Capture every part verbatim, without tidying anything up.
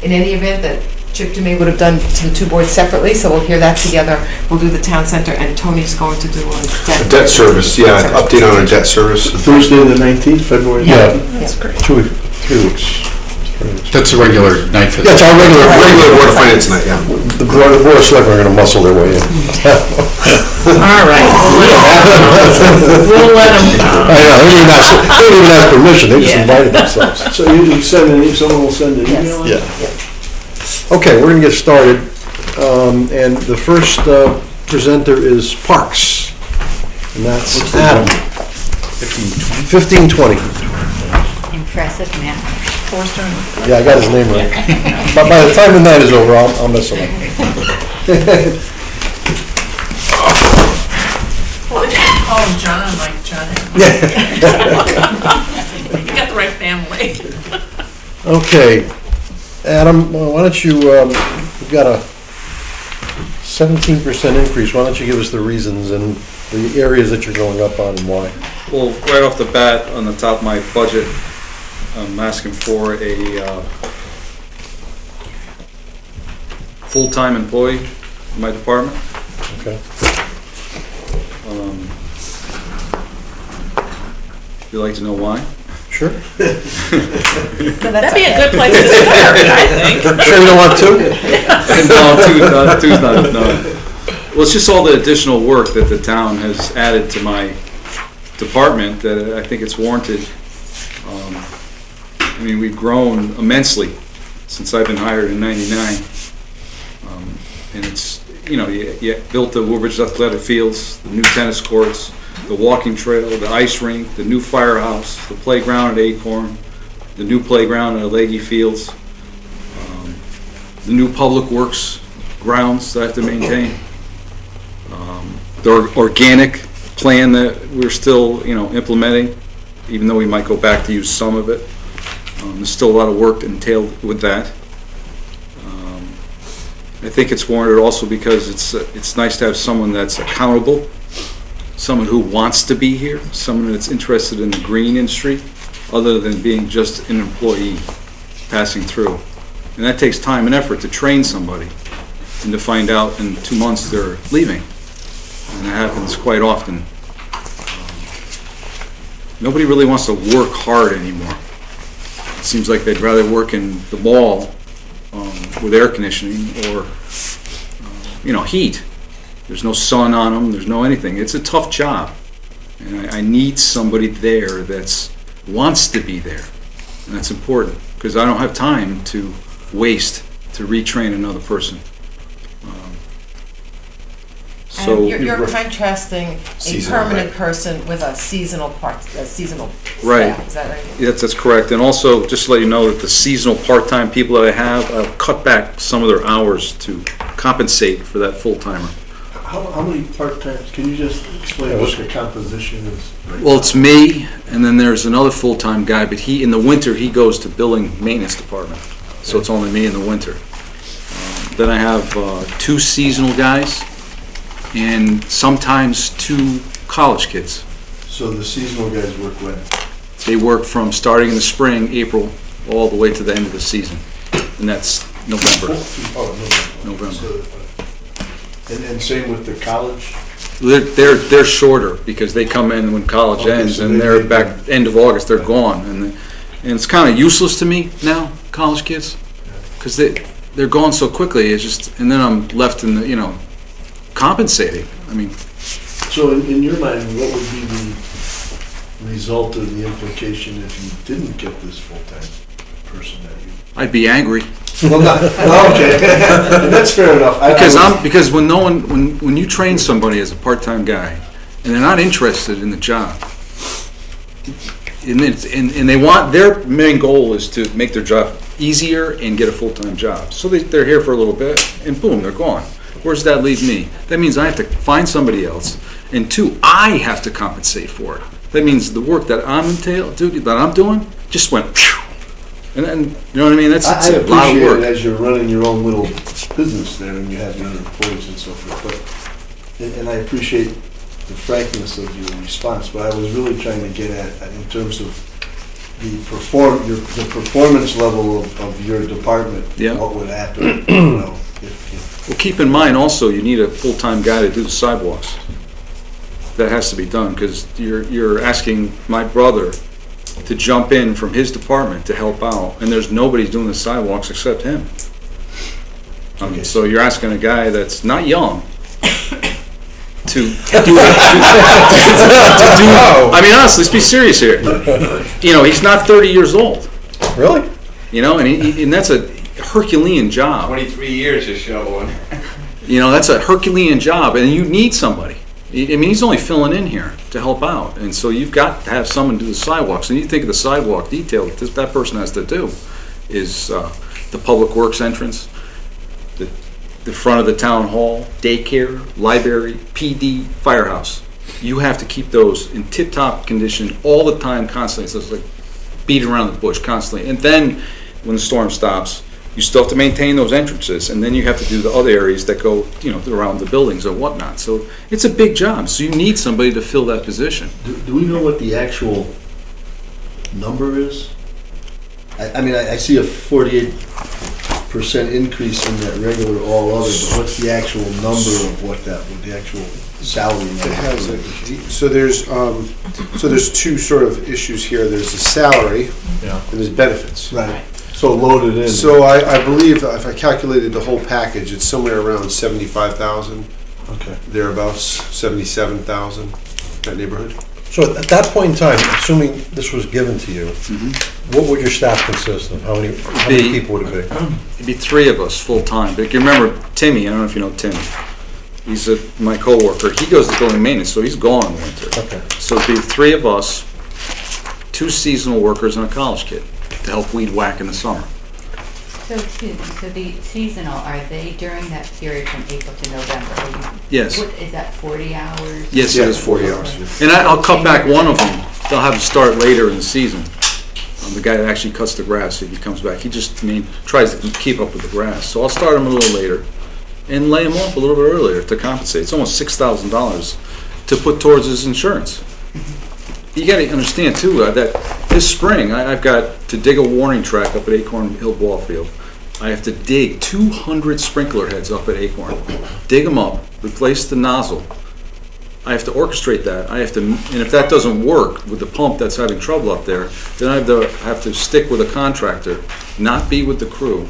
in any event, that Chip to me would have done to the two boards separately, so we'll hear that together. We'll do the town center, and Tony's going to do a debt, a debt service. Yeah, debt update on a debt service. Thursday the nineteenth, February. Yeah, nineteenth. that's great. Two weeks, three weeks. That's a regular night for That's our regular, Regular Board of Finance night, yeah. The Board of Board of Selectmen are going to muscle their way in. All right. We'll let them. I know, they didn't even ask, they didn't even ask permission, they just Yeah. invited themselves. So you send an, e- someone will send an Yes. email? Yeah. Okay, we're going to get started. Um, and the first uh, presenter is Parks. And that's Adam. fifteen twenty. Impressive man. Yeah, I got his name right. But by the time the night is over, I'll, I'll mess him up. Oh, John, like John. You got the right family. Okay, Adam, well, why don't you, um, we've got a seventeen percent increase. Why don't you give us the reasons and the areas that you're going up on and why? Well, right off the bat, on the top of my budget, I'm asking for a uh, full-time employee in my department. Okay. Um, Would you like to know why? Sure. That'd be a good place to start, I think. Sure you don't want to? No, two, not, two's not, no. Well, it's just all the additional work that the town has added to my department that I think it's warranted. Um, I mean, we've grown immensely since I've been hired in ninety-nine. Um, and it's, you know, you, you built the Woodbridge Athletic Fields, the new tennis courts, the walking trail, the ice rink, the new firehouse, the playground at Acorn, the new playground at Leggy Fields, um, the new public works grounds that I have to maintain, um, the organic plan that we're still, you know, implementing, even though we might go back to use some of it. Um, there's still a lot of work entailed with that. Um, I think it's warranted also because it's uh, it's nice to have someone that's accountable, someone who wants to be here, someone that's interested in the green industry, other than being just an employee passing through. And that takes time and effort to train somebody and to find out in two months they're leaving. And that happens quite often. Um, nobody really wants to work hard anymore. It seems like they'd rather work in the mall um, with air conditioning or, uh, you know, heat. There's no sun on them, there's no anything. It's a tough job. And I, I need somebody there that wants to be there. And that's important, because I don't have time to waste to retrain another person. Um, so And you're, you're contrasting a Seasonal, permanent right. person with a seasonal part, a seasonal Right. staff, is that right? yes, that's correct. And also, just to let you know that the seasonal part-time people that I have, I've cut back some of their hours to compensate for that full-timer. How, how many part-times, can you just explain what the composition is? Well, it's me, and then there's another full-time guy, but he, in the winter, he goes to building maintenance department. So it's only me in the winter. Um, Then I have uh, two seasonal guys, and sometimes two college kids. So the seasonal guys work when? They work from starting in the spring, April, all the way to the end of the season. And that's November. Oh, no, no. November. So, uh, and then same with the college? They're, they're, they're shorter because they come in when college Okay, ends, so and they- they're they- back end of August, they're gone. And, the- and it's kind of useless to me now, college kids, because they, they're gone so quickly. It's just, and then I'm left in the, you know, compensating. I mean, So in, in your mind, what would be the result or the implication if you didn't get this full-time person that you? I'd be angry. Well, not, okay, and that's fair enough. I- I Because was- I'm, because when no one, when, when you train somebody as a part-time guy, and they're not interested in the job, and, it's, and, and they want, their main goal is to make their job easier and get a full-time job. So they, they're here for a little bit, and boom, they're gone. Where does that leave me? That means I have to find somebody else, and two, I have to compensate for it. That means the work that I'm entail, duty that I'm doing, just went, phew. And then, you know what I mean? That's, I that's I a lot of appreciate work. it as you're running your own little business there and you have your own employees and so forth, but, and, and I appreciate the frankness of your response, but I was really trying to get at, in terms of the perform, your, the performance level of, of your department, Yeah. what would happen, you know, if, if, Well, keep in mind also, you need a full-time guy to do the sidewalks. That has to be done, because you're, you're asking my brother to jump in from his department to help out, and there's nobody doing the sidewalks except him. Um, so you're asking a guy that's not young to do it. To, to do, I mean, honestly, let's be serious here. You know, he's not thirty years old. Really? You know, and he, and that's a Herculean job. twenty-three years of shoveling. You know, that's a Herculean job, and you need somebody. I mean, he's only filling in here to help out, and so you've got to have someone do the sidewalks. And you think of the sidewalk detail that this, that person has to do is uh, the public works entrance, the, the front of the town hall, daycare, library, P D, firehouse. You have to keep those in tip-top condition all the time, constantly. So it's like beating around the bush constantly. And then when the storm stops, you still have to maintain those entrances, and then you have to do the other areas that go, you know, around the buildings and whatnot. So it's a big job. So you need somebody to fill that position. do, do we know what the actual number is? I, I mean, I, I see a forty-eight percent increase in that regular all other, but what's the actual number of what that, what the actual salary number? It has a, so there's, um, so there's two sort of issues here. There's the salary Yeah. and there's benefits. Right, so loaded in. So I, I believe if I calculated the whole package, it's somewhere around seventy-five thousand, Okay. thereabouts, seventy-seven thousand, that neighborhood. So at that point in time, assuming this was given to you, what would your staff consist of? How many, how many Be- people would it be? It'd be three of us full-time. But you remember Timmy, I don't know if you know Timmy. He's a, my coworker. He goes to building maintenance, so he's gone in winter. Okay. So it'd be three of us, two seasonal workers, and a college kid to help weed whack in the summer. So, excuse me, so the seasonal, are they during that period from April to November? Are you- Yes. What, is that forty hours? Yes, Yeah, it it's is. forty hours. yeah. And I, I'll cut back one of them. They'll have to start later in the season. Um, the guy that actually cuts the grass, if he comes back, he just, I mean, tries to keep up with the grass. So I'll start him a little later and lay him off a little bit earlier to compensate. It's almost six thousand dollars to put towards his insurance. You gotta understand too, uh, that this spring, I, I've got to dig a warning track up at Acorn Hill Ball Field. I have to dig two hundred sprinkler heads up at Acorn, dig them up, replace the nozzle. I have to orchestrate that. I have to, and if that doesn't work with the pump that's having trouble up there, then I have to, have to stick with a contractor, not be with the crew.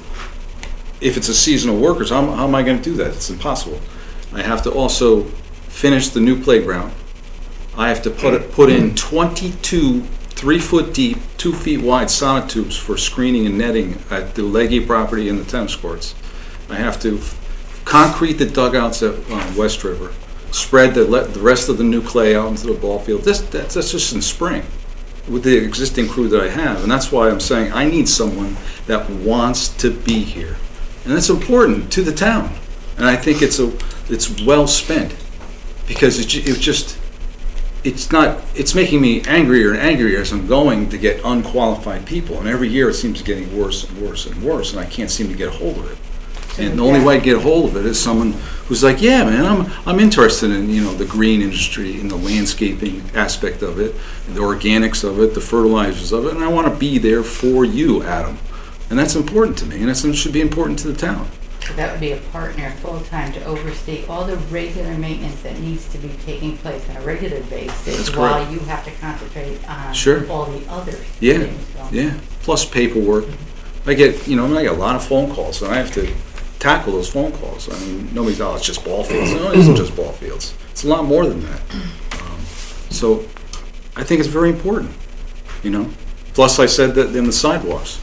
If it's a seasonal workers, how, how am I gonna do that? It's impossible. I have to also finish the new playground. I have to put, it- put in twenty-two three foot deep, two feet wide sonotubes for screening and netting at the Leggy property and the tennis courts. I have to f- concrete the dugouts at uh, West River, spread the, le- the rest of the new clay out into the ball field. This, that's, that's just in spring with the existing crew that I have. And that's why I'm saying I need someone that wants to be here. And that's important to the town. And I think it's, a, it's well spent because it, ju- it just, it's not, it's making me angrier and angrier as I'm going to get unqualified people. And every year it seems to getting worse and worse and worse, and I can't seem to get a hold of it. And the only way to get a hold of it is someone who's like, yeah, man, I'm, I'm interested in, you know, the green industry and the landscaping aspect of it, the organics of it, the fertilizers of it, and I want to be there for you, Adam. And that's important to me, and that should be important to the town. So that would be a partner full-time to oversee all the regular maintenance that needs to be taking place on a regular basis. That's while correct. you have to concentrate on Sure. all the other Yeah, things going on. yeah, plus paperwork. I get, you know, I get a lot of phone calls, and I have to tackle those phone calls. I mean, nobody's, oh, it's just ball fields. No, it isn't just ball fields. It's a lot more than that. Um, So I think it's very important, you know? Plus, I said that in the sidewalks.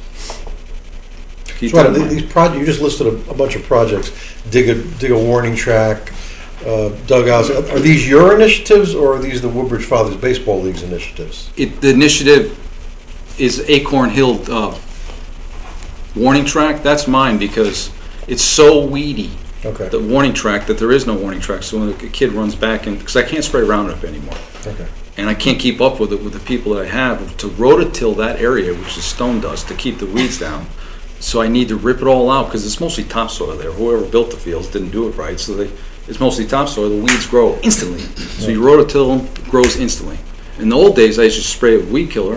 Keep So that Adam, in mind. these projects, you just listed a, a bunch of projects, dig a, dig a warning track, uh, dugouts. Are these your initiatives or are these the Woodbridge Fathers Baseball League's initiatives? It, the initiative is Acorn Hill uh, warning track. That's mine because it's so weedy, Okay, the warning track, that there is no warning track. So when a kid runs back in, because I can't spray Roundup anymore. okay. And I can't keep up with it with the people that I have to rototill that area, which is stone dust, to keep the weeds down. So I need to rip it all out because it's mostly topsoil there. Whoever built the fields didn't do it right, so they, it's mostly topsoil. The weeds grow instantly. So you rototill them, it grows instantly. In the old days, I used to spray a weed killer,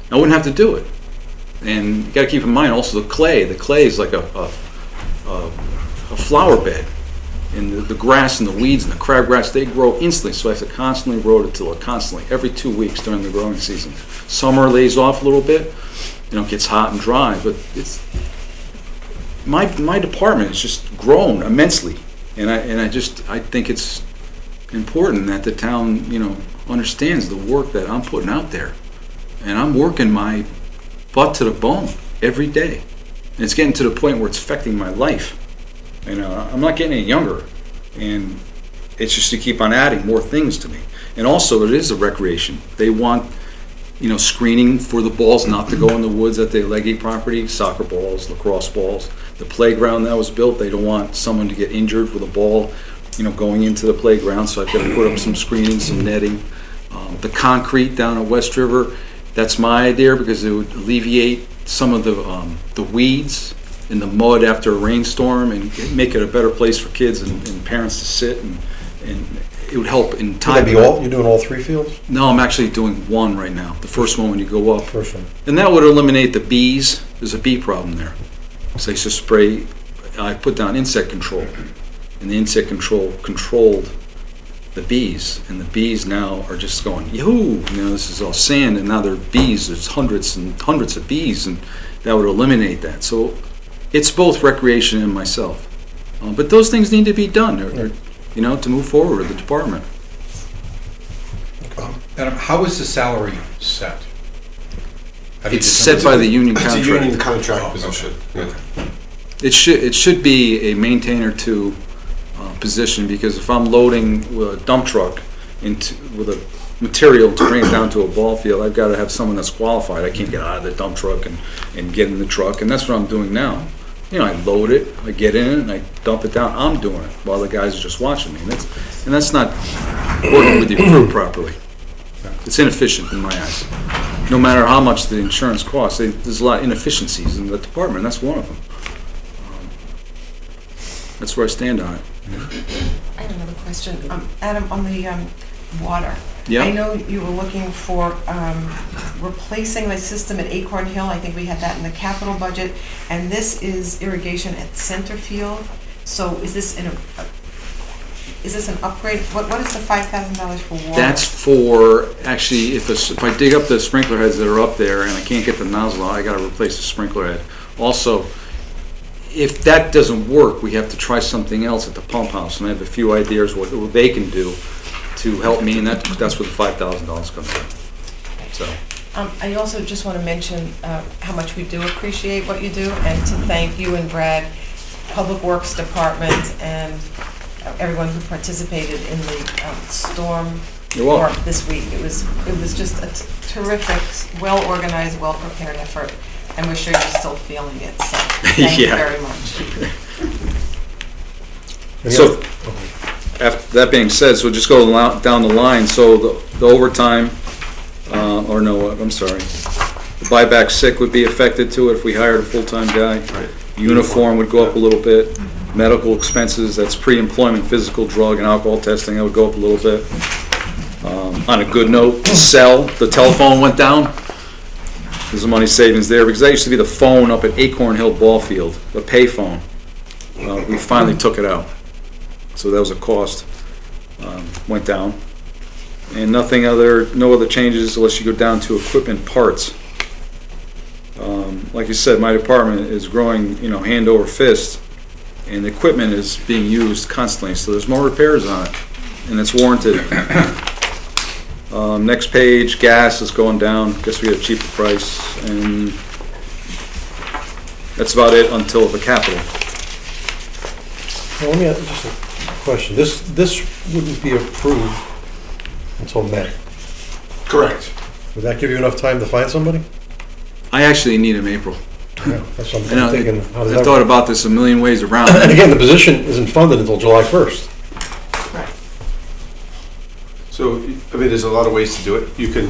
I wouldn't have to do it. And you gotta keep in mind also the clay. The clay is like a, a, a, a flower bed. And the, the grass and the weeds and the crabgrass, they grow instantly, so I have to constantly rototille it, constantly, every two weeks during the growing season. Summer lays off a little bit, you know, it gets hot and dry, but it's, my, my department has just grown immensely. And I, and I just, I think it's important that the town, you know, understands the work that I'm putting out there. And I'm working my butt to the bone every day. And it's getting to the point where it's affecting my life. You know, I'm not getting any younger, and it's just to keep on adding more things to me. And also, it is a recreation. They want, you know, screening for the balls not to go in the woods at the Leggy property, soccer balls, lacrosse balls. The playground that was built, they don't want someone to get injured with a ball, you know, going into the playground, so I've got to put up some screening, some netting. Um, the concrete down at West River, that's my idea because it would alleviate some of the, um, the weeds in the mud after a rainstorm and make it a better place for kids and, and parents to sit, and, and it would help in time. Would that be all, you're doing all three fields? No, I'm actually doing one right now, the first one when you go up. First one. And that would eliminate the bees. There's a bee problem there. So I used to spray, I put down insect control, and the insect control controlled the bees, and the bees now are just going, yoo-hoo, you know, this is all sand, and now they're bees, there's hundreds and hundreds of bees, and that would eliminate that. So it's both recreation and myself. Uh, but those things need to be done, or, or, you know, to move forward with the department. Um, Adam, how is the salary set? How do you It's set by the union It's contract. a union contract Oh, position. okay. Yeah. It should, it should be a maintainer to uh, position, because if I'm loading with a dump truck into, with a material to bring it down to a ball field, I've got to have someone that's qualified. I can't get out of the dump truck and, and get in the truck, and that's what I'm doing now. You know, I load it, I get in it, and I dump it down. I'm doing it while the guys are just watching me. And that's, and that's not working with your crew properly. It's inefficient in my eyes. No matter how much the insurance costs, they, there's a lot of inefficiencies in the department, and that's one of them. Um, that's where I stand on it. I have another question. Um, Adam, on the um, water. Yeah. I know you were looking for um, replacing the system at Acorn Hill. I think we had that in the capital budget. And this is irrigation at Centerfield. So is this in a, is this an upgrade? What What is the five thousand dollars for water? That's for, actually, if, a, if I dig up the sprinkler heads that are up there and I can't get the nozzle out, I got to replace the sprinkler head. Also, if that doesn't work, we have to try something else at the pump house, and I have a few ideas what, what they can do to help me, and that that's where the five thousand dollars comes in. So. Um, I also just want to mention uh, how much we do appreciate what you do, and to thank you and Brad, Public Works Department, and everyone who participated in the um, storm You're welcome. work this week. It was it was just a t terrific, well-organized, well-prepared effort, and we're sure you're still feeling it. So thank Yeah. you very much. So, after that being said, so just go lo- down the line. So the, the overtime, uh, or no, I'm sorry, the buyback sick would be affected to it if we hired a full-time guy. Right. Uniform would go up a little bit. Medical expenses, that's pre-employment physical, drug, and alcohol testing, that would go up a little bit. Um, on a good note, cell, the telephone went down. There's a money savings there, because that used to be the phone up at Acorn Hill Ball Field, the pay phone. Uh, we finally took it out. So that was a cost, um, went down. And nothing other, no other changes unless you go down to equipment parts. Um, like you said, my department is growing, you know, hand over fist, and the equipment is being used constantly, so there's more repairs on it, and it's warranted. Um, next page, gas is going down, guess we get a cheaper price, and that's about it until the capital. Well, let me ask just a question. This, this wouldn't be approved until May. Correct. Would that give you enough time to find somebody? I actually need him April. Yeah, that's what I I'm know, thinking. How does I've that thought work? about this a million ways around. And again, the position isn't funded until July first. Right. So, I mean, there's a lot of ways to do it. You can,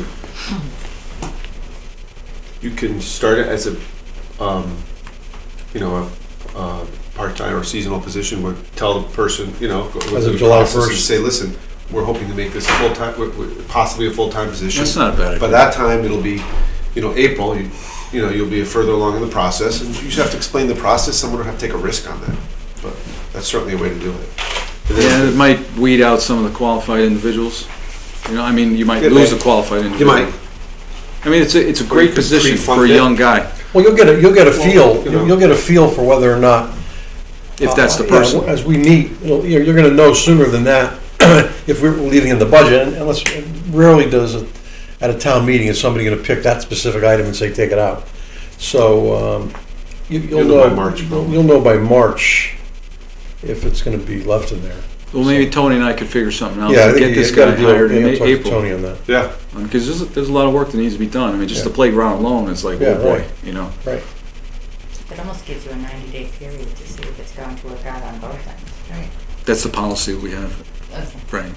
you can start it as a, um, you know, a, a part-time or seasonal position where tell the person, you know, go As through of the July process and first. say, listen, we're hoping to make this a full-time, w- w- possibly a full-time position. That's not a bad By idea. that time, it'll be, you know, April, you, you know, you'll be further along in the process, and you just have to explain the process, someone will have to take a risk on that. But that's certainly a way to do it. And then- Yeah, it might weed out some of the qualified individuals. You know, I mean, you might It lose may. a qualified You individual. might, I mean, it's a, it's a Or you great could position pre-fund for a it. young guy, Well, you'll get a, you'll get a Well, feel, you know. you'll get a feel for whether or not. if that's the uh, yeah, person. As we meet, you'll- you're, you're gonna know sooner than that if we're leaving in the budget, and unless, rarely does it, at a town meeting, is somebody gonna pick that specific item and say, take it out. So, um, you, you'll You'll know know, by March, you'll probably. you'll know by March if it's gonna be left in there. Well, maybe Tony and I could figure something out Yeah, I to think get you this gotta guy deal- hired in yeah, talk to April. Tony on that, yeah. Because there's, there's a lot of work that needs to be done. I mean, just Yeah. the playground alone is like, Yeah, oh boy, right. you know. right. It almost gives you a ninety day period to see if it's going to work out on both ends. Right. That's the policy we have, Okay. Frank.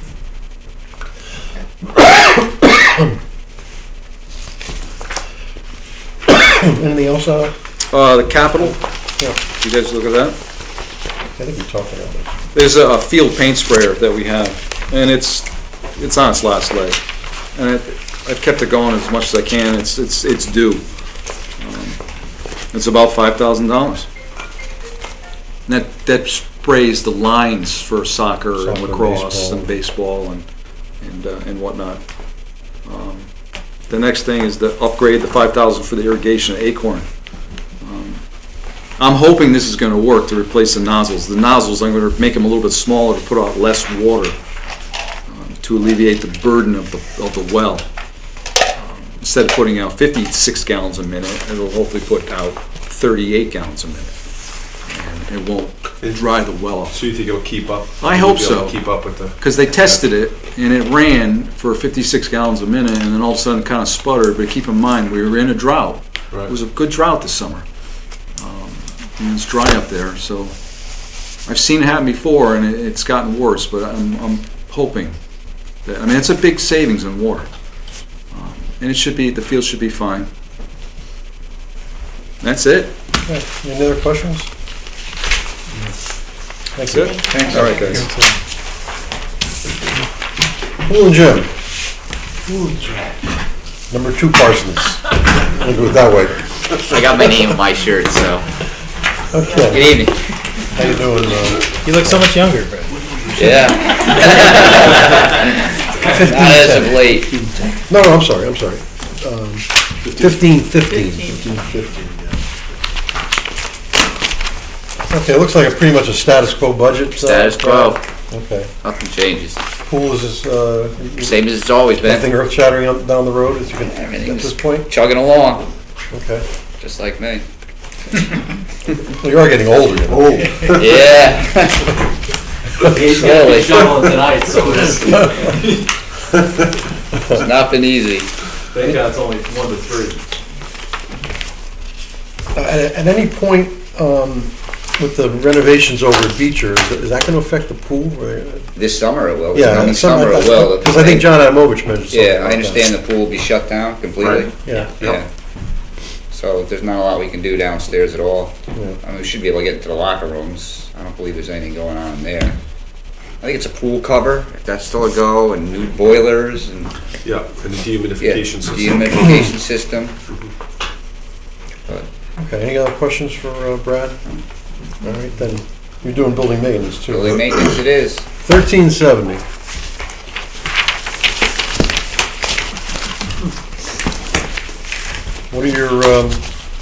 Anything else, uh, Uh, the capital, yeah, you guys look at that? I think we talked about this. There's a field paint sprayer that we have, and it's, it's on its last leg. And it, I've kept it going as much as I can, it's, it's, it's due. Um, It's about five thousand dollars. That, that sprays the lines for soccer and Soccer, lacrosse baseball. and baseball and, and, uh, and whatnot. Um, The next thing is the upgrade, the five thousand for the irrigation at Acorn. Um, I'm hoping this is gonna work to replace the nozzles. The nozzles, I'm gonna make them a little bit smaller to put out less water, um, to alleviate the burden of the, of the well. Um, Instead of putting out fifty-six gallons a minute, it'll hopefully put out thirty-eight gallons a minute. And it won't dry the well up. So you think it'll keep up? I You'll hope be able to so. Keep up with the. Because they tested it, and it ran for fifty-six gallons a minute, and then all of a sudden kind of sputtered, but keep in mind, we were in a drought. Right. It was a good drought this summer. Um, And it's dry up there, so I've seen it happen before, and it- it's gotten worse, but I'm, I'm hoping that, I mean, it's a big savings in water. Um, And it should be, the field should be fine. That's it. Okay, any other questions? Thank That's you. it. Thanks. All right, guys. Pool and Jim. Number two Parsons. We'll do it that way. I got my name on my shirt, so. Good Okay, evening. how you doing? uh, You look so much younger, Brett. Yeah. Not as of late. No, no, I'm sorry, I'm sorry. Um, Fifteen fifteen. Fifteen fifty, yeah. Okay, it looks like a pretty much a status quo budget. uh, Status quo. Okay. Nothing changes. Pool is, uh, Same as it's always nothing been. earth shattering up down the road as you can, at Everything's this point? chugging along, Okay. just like me. Well, you are getting older, you know. Oh, Yeah. Slowly. Shoveling tonight, so it's, It's not been easy. thank God it's only one to three. Uh, At, at any point, um, with the renovations over at Beecher, is is that gonna affect the pool? or- This summer it will. Yeah, Coming some- summer it will. Because I think John Adamovich mentioned something Yeah, about I that. understand the pool will be shut down completely. Right. Yeah, Yeah. So there's not a lot we can do downstairs at all. yeah. I mean, we should be able to get into the locker rooms. I don't believe there's anything going on in there. I think it's a pool cover, if that's still a go, and new boilers and, Yeah, and the yeah, dehumidification system. dehumidification system. But Okay, any other questions for uh, Brad? All right, then, you're doing building maintenance too. building maintenance it is. Thirteen seventy. What are your, um,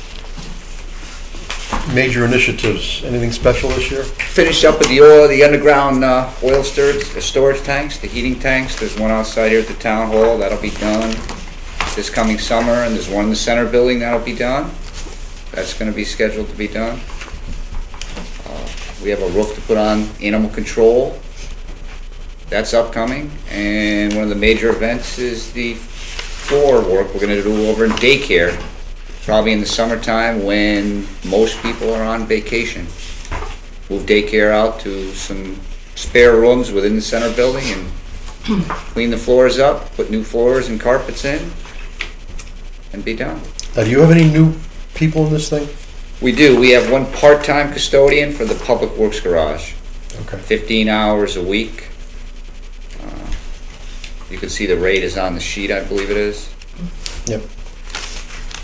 major initiatives? Anything special this year? Finish up with the oil, the underground uh, oil storage, the storage tanks, the heating tanks. There's one outside here at the town hall, that'll be done this coming summer, and there's one in the center building that'll be done. That's gonna be scheduled to be done. Uh, We have a roof to put on animal control. That's upcoming, and one of the major events is the floor work we're gonna do over in daycare, probably in the summertime when most people are on vacation. Move daycare out to some spare rooms within the center building and clean the floors up, put new floors and carpets in, and be done. Now, do you have any new people in this thing? We do, we have one part-time custodian for the Public Works Garage, Okay. fifteen hours a week. Uh, You can see the rate is on the sheet, I believe it is. Yep.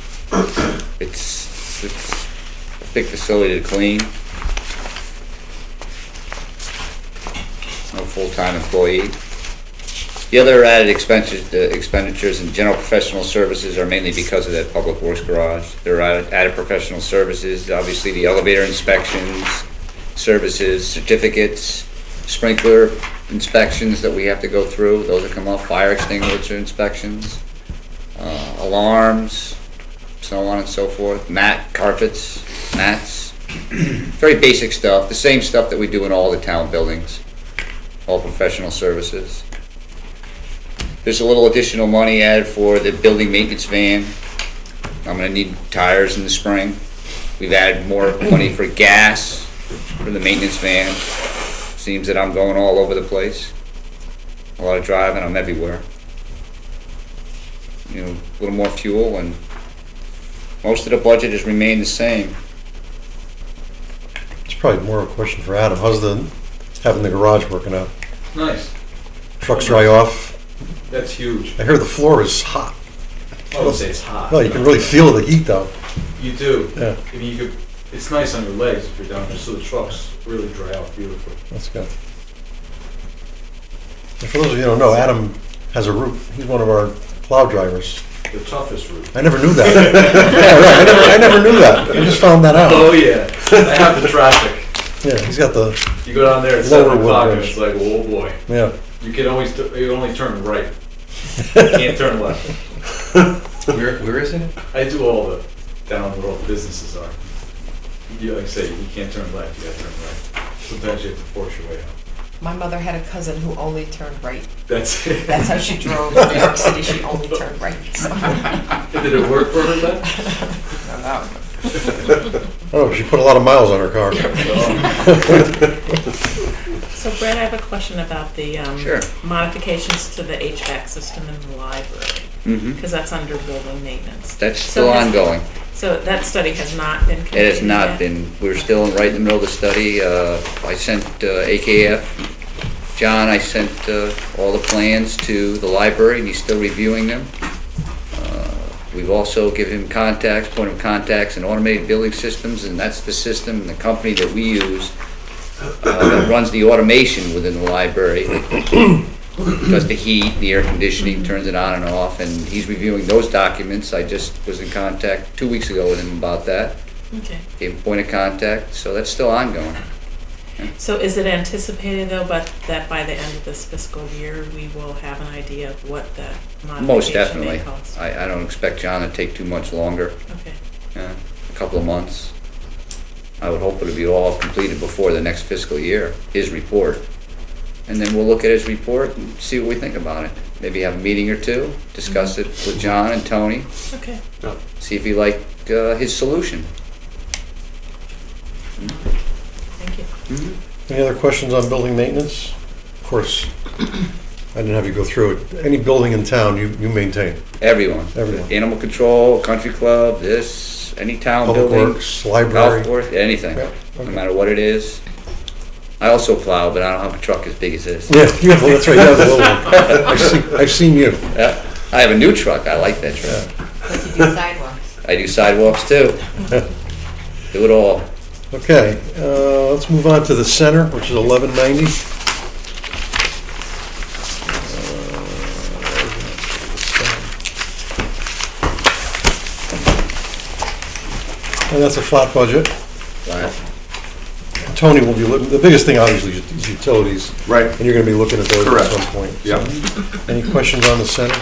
It's a big facility to clean. No full-time employee. The other added expenses, the expenditures in general professional services are mainly because of that public works garage. There are added, added professional services, obviously the elevator inspections, services, certificates, sprinkler inspections that we have to go through. Those that come off, fire extinguisher inspections, uh, alarms, so on and so forth. Mat, carpets, mats, very basic stuff. The same stuff that we do in all the town buildings, all professional services. There's a little additional money added for the building maintenance van. I'm gonna need tires in the spring. We've added more money for gas for the maintenance van. Seems that I'm going all over the place. A lot of driving, I'm everywhere. You know, a little more fuel, and most of the budget has remained the same. It's probably more of a question for Adam. How's the, having the garage working out? Nice. Trucks dry off? That's huge. I hear the floor is hot. I would say it's hot. No, you can really feel the heat though. You do. Yeah. I mean, you could, it's nice on your legs if you're down there, so the trucks really dry out beautifully. That's good. And for those of you who don't know, Adam has a route. He's one of our plow drivers. The toughest route. I never knew that. Yeah, right. I never, I never knew that. I just found that out. Oh yeah, I have the traffic. Yeah, he's got the, You go down there at Lower seven o'clock and Woodbridge. it's like, oh boy. yeah. You can always, tu- you can only turn right. You can't turn left. Where, where is it? I do all the, down where all the businesses are. You, like I say, you can't turn left, you gotta turn right. Sometimes you have to force your way out. My mother had a cousin who only turned right. That's it. That's how she drove in New York City, she only turned right, so. Did it work for her then? No, no. Oh, she put a lot of miles on her car. So Brad, I have a question about the um, Sure. modifications to the H V A C system in the library, Mm-hmm. because that's under building maintenance. That's So still has- ongoing. So that study has not been completed It has not yet? been, we're still right in the middle of the study. Uh, I sent uh, A K F, John, I sent uh, all the plans to the library, and he's still reviewing them. Uh, We've also given him contacts, point of contacts, and automated building systems, and that's the system and the company that we use uh, that runs the automation within the library. Does the heat, the air conditioning, turns it on and off, and he's reviewing those documents. I just was in contact two weeks ago with him about that. Okay. Gave him point of contact, so that's still ongoing. So is it anticipated though, but that by the end of this fiscal year, we will have an idea of what the Most modification definitely. may cost? I, I don't expect John to take too much longer, Okay. uh, a couple of months. I would hope it'll be all completed before the next fiscal year, his report. And then we'll look at his report and see what we think about it. Maybe have a meeting or two, discuss it with John and Tony, Okay. see if he like uh, his solution. Thank you. Any other questions on building maintenance? Of course, I didn't have you go through it. Any building in town you, you maintain? Everyone. Everyone. Animal control, country club, this, any town Public building. Works, library? Golf course, anything, Yeah, no okay. matter what it is. I also plow, but I don't have a truck as big as this. Yeah, you have, that's right, you have a little one. I've seen, I've seen you. Yeah, I have a new truck, I like that truck. But you do sidewalks. I do sidewalks too. Do it all. Okay, uh, let's move on to the center, which is eleven ninety. And that's a flat budget. Right. Tony will be looking, the biggest thing obviously is utilities. Right. And you're gonna be looking at those Correct. at some point. Yeah. Any questions on the center?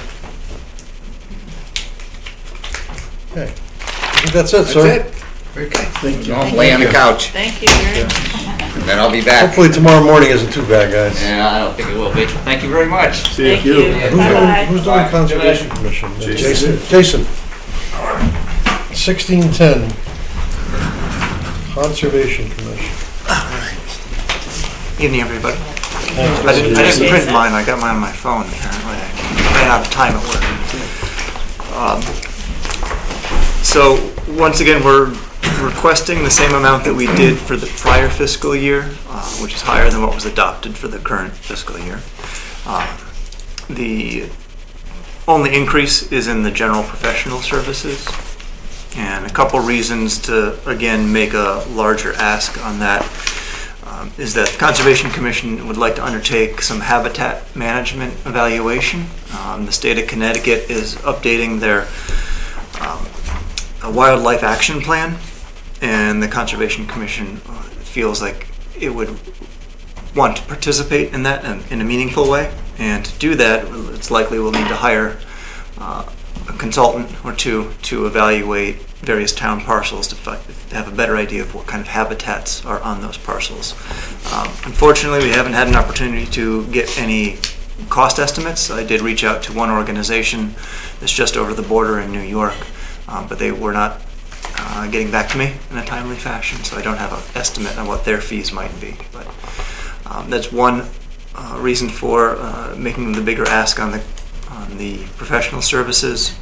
Okay, I think that's it, That's sir. it. Very good. Thank you. I'll lay on the couch, Thank you very much. and then I'll be back. Hopefully tomorrow morning isn't too bad, guys. Yeah, I don't think it will be. Thank you very much. Thank you. Who's doing, Bye-bye. who's doing Conservation Commission? Uh, Jason. Jason. Sixteen ten. Conservation Commission. Evening, everybody. Thanks, I didn't, I Jason. didn't print mine, I got mine on my phone apparently. I ran out of time at work. Um, So, once again, we're requesting the same amount that we did for the prior fiscal year, uh, which is higher than what was adopted for the current fiscal year. Uh, The only increase is in the general professional services. And a couple reasons to, again, make a larger ask on that um, is that the Conservation Commission would like to undertake some habitat management evaluation. Um, the state of Connecticut is updating their um, a wildlife action plan, and the Conservation Commission feels like it would want to participate in that in, in a meaningful way. And to do that, it's likely we'll need to hire uh, a consultant or two to evaluate various town parcels to, fi- to have a better idea of what kind of habitats are on those parcels. Um, unfortunately, we haven't had an opportunity to get any cost estimates. I did reach out to one organization that's just over the border in New York, um, but they were not uh, getting back to me in a timely fashion, so I don't have an estimate on what their fees might be. But um, that's one uh, reason for uh, making the bigger ask on the on the professional services,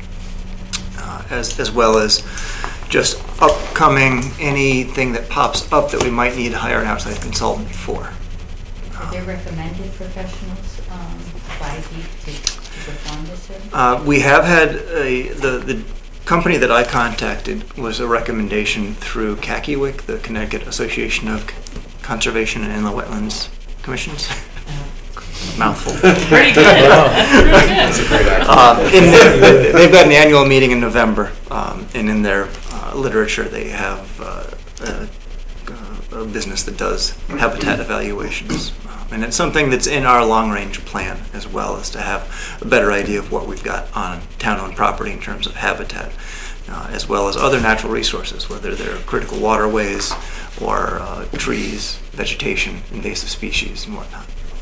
uh, as as well as just upcoming anything that pops up that we might need to hire an outside consultant for. Are there recommended professionals um, by the to, to perform this service? Uh, we have had a, the the company that I contacted was a recommendation through C A C I W C, the Connecticut Association of Conservation and Inland Wetlands Commissions. Mouthful. Pretty good. That's pretty good. Um, in the, they've got an annual meeting in November, um, and in their uh, literature they have uh, a, a business that does habitat evaluations. Um, and it's something that's in our long-range plan as well, as to have a better idea of what we've got on town-owned property in terms of habitat, uh, as well as other natural resources, whether they're critical waterways or uh, trees, vegetation, invasive species, and whatnot.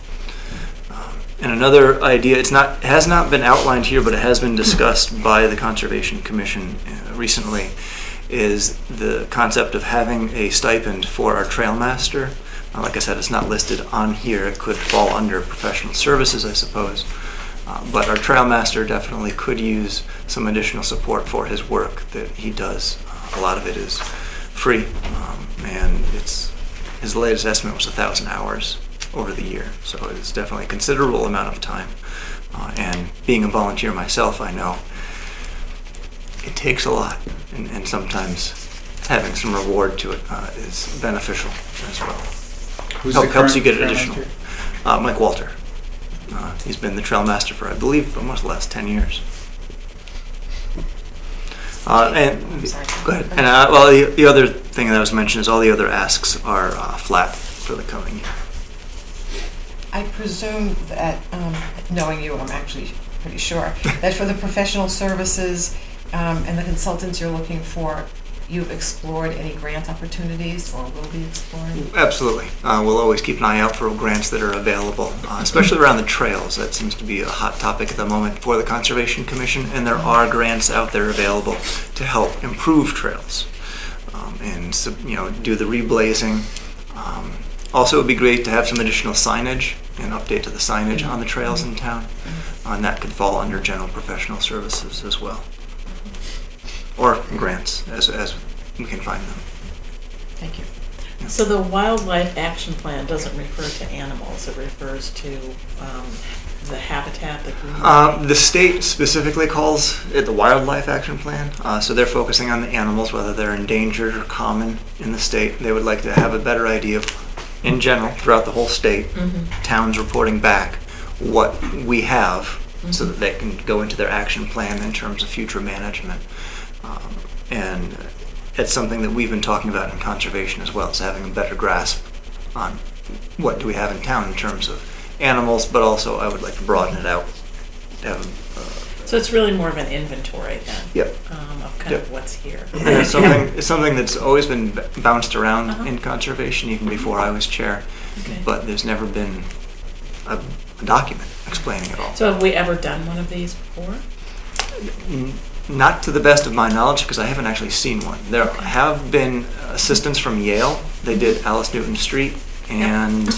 And another idea, it's not, it has not been outlined here, but it has been discussed by the Conservation Commission uh, recently, is the concept of having a stipend for our trail master. Uh, like I said, it's not listed on here. It could fall under professional services, I suppose. Uh, but our trail master definitely could use some additional support for his work that he does. Uh, a lot of it is free, um, and it's his latest estimate was a thousand hours over the year, so it's definitely a considerable amount of time. Uh, and being a volunteer myself, I know it takes a lot, and, and sometimes having some reward to it uh, is beneficial as well. Who's Help, the helps you current get trail additional. master? Uh, Mike Walter. Uh, he's been the trail master for, I believe, almost the last ten years. Uh, and I'm sorry. go ahead. And uh, well, the, the other thing that was mentioned is all the other asks are uh, flat for the coming year. I presume that, um, knowing you, I'm actually pretty sure, that for the professional services um, and the consultants you're looking for, you've explored any grant opportunities or will be exploring? Absolutely. Uh, we'll always keep an eye out for grants that are available, uh, especially around the trails. That seems to be a hot topic at the moment for the Conservation Commission, and there are grants out there available to help improve trails um, and so, you know, do the reblazing. Um, also, it would be great to have some additional signage and update to the signage on the trails in town, uh, and that could fall under general professional services as well, or grants as as we can find them. Thank you. So the wildlife action plan doesn't refer to animals, it refers to um, the habitat, the green. Uh, the state specifically calls it the wildlife action plan, uh, so they're focusing on the animals, whether they're endangered or common in the state. They would like to have a better idea of, in general, throughout the whole state, mm-hmm. towns reporting back what we have, mm-hmm. so that they can go into their action plan in terms of future management. Um, and it's something that we've been talking about in conservation as well, is having a better grasp on what do we have in town in terms of animals, but also I would like to broaden it out. Have, uh, so it's really more of an inventory then? Yep. Um, of kind yep. of what's here. And it's something, it's something that's always been b- bounced around uh-huh. in conservation, even before I was chair, okay. but there's never been a, a document explaining it all. So have we ever done one of these before? N- Not to the best of my knowledge, because I haven't actually seen one. There okay. have been assistants from Yale. They did Alice Newton Street, and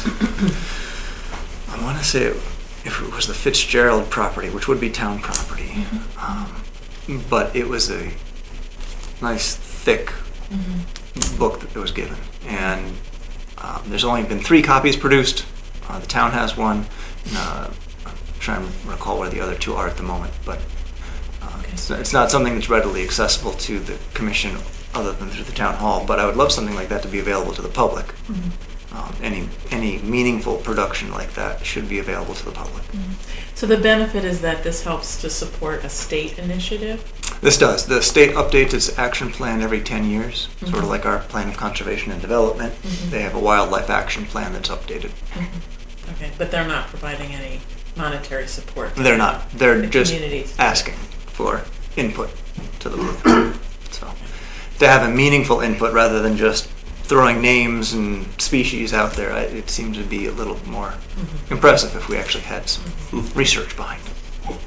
I want to say it, if it was the Fitzgerald property, which would be town property, mm-hmm. um, but it was a nice, thick mm-hmm. book that was given. And um, there's only been three copies produced. Uh, the town has one. And, uh, I'm trying to recall where the other two are at the moment, but Uh, It's it's not something that's readily accessible to the commission other than through the town hall, but I would love something like that to be available to the public. Um, Any, any meaningful production like that should be available to the public. So the benefit is that this helps to support a state initiative? This does. The state updates its action plan every ten years, sort of like our plan of conservation and development. Mhm. They have a wildlife action plan that's updated. Okay, but they're not providing any monetary support? to They're not. They're the just communities? asking for input to the program. So to have a meaningful input rather than just throwing names and species out there, I- it seems to be a little more Mhm. impressive if we actually had some research behind it.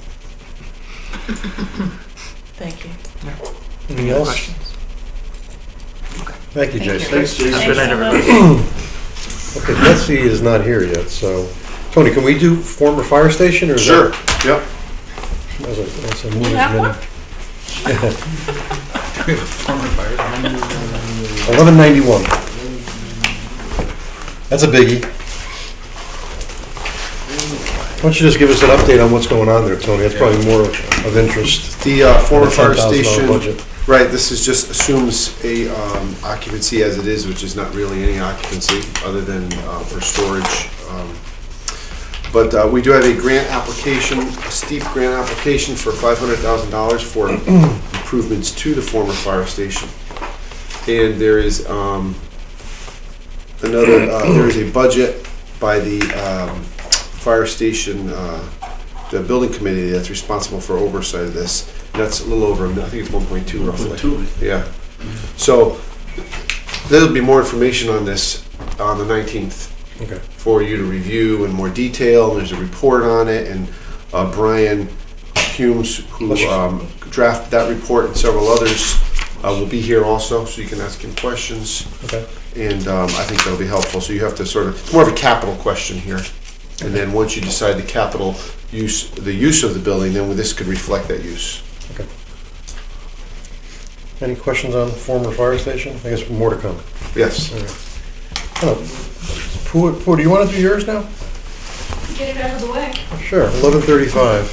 Thank you. Anything else? Questions? Thank you, Thank you. Jason. Thanks, Jason. Good night, so everybody. much. Okay, Betsy is not here yet, so, Tony, can we do former fire station, or is Sure, that? yep. That's a, that's a mover's have one? minute. Former fire. eleven ninety-one. That's a biggie. Why don't you just give us an update on what's going on there, Tony? That's probably more of of interest. The uh, former than a fire ten thousand dollar station, budget. right, this is just assumes a um, occupancy as it is, which is not really any occupancy other than uh, for storage. Um, But uh, we do have a grant application, a steep grant application for five hundred thousand dollars for improvements to the former fire station. And there is um, another, uh, there is a budget by the um, fire station, uh, the building committee that's responsible for oversight of this. And that's a little over, a mil- I think it's one point two roughly. one point two. Yeah. So there'll be more information on this on the nineteenth Okay. for you to review in more detail. There's a report on it, and uh, Brian Humes, who um, drafted that report, and several others uh, will be here also, so you can ask him questions. Okay. And um, I think that'll be helpful. So you have to sort of, it's more of a capital question here. And then once you decide the capital use, the use of the building, then this could reflect that use. Okay. Any questions on former fire station? I guess more to come. Yes. Oh, Pooh, Pooh, do you want to do yours now? Get it out of the way. Sure, eleven thirty-five.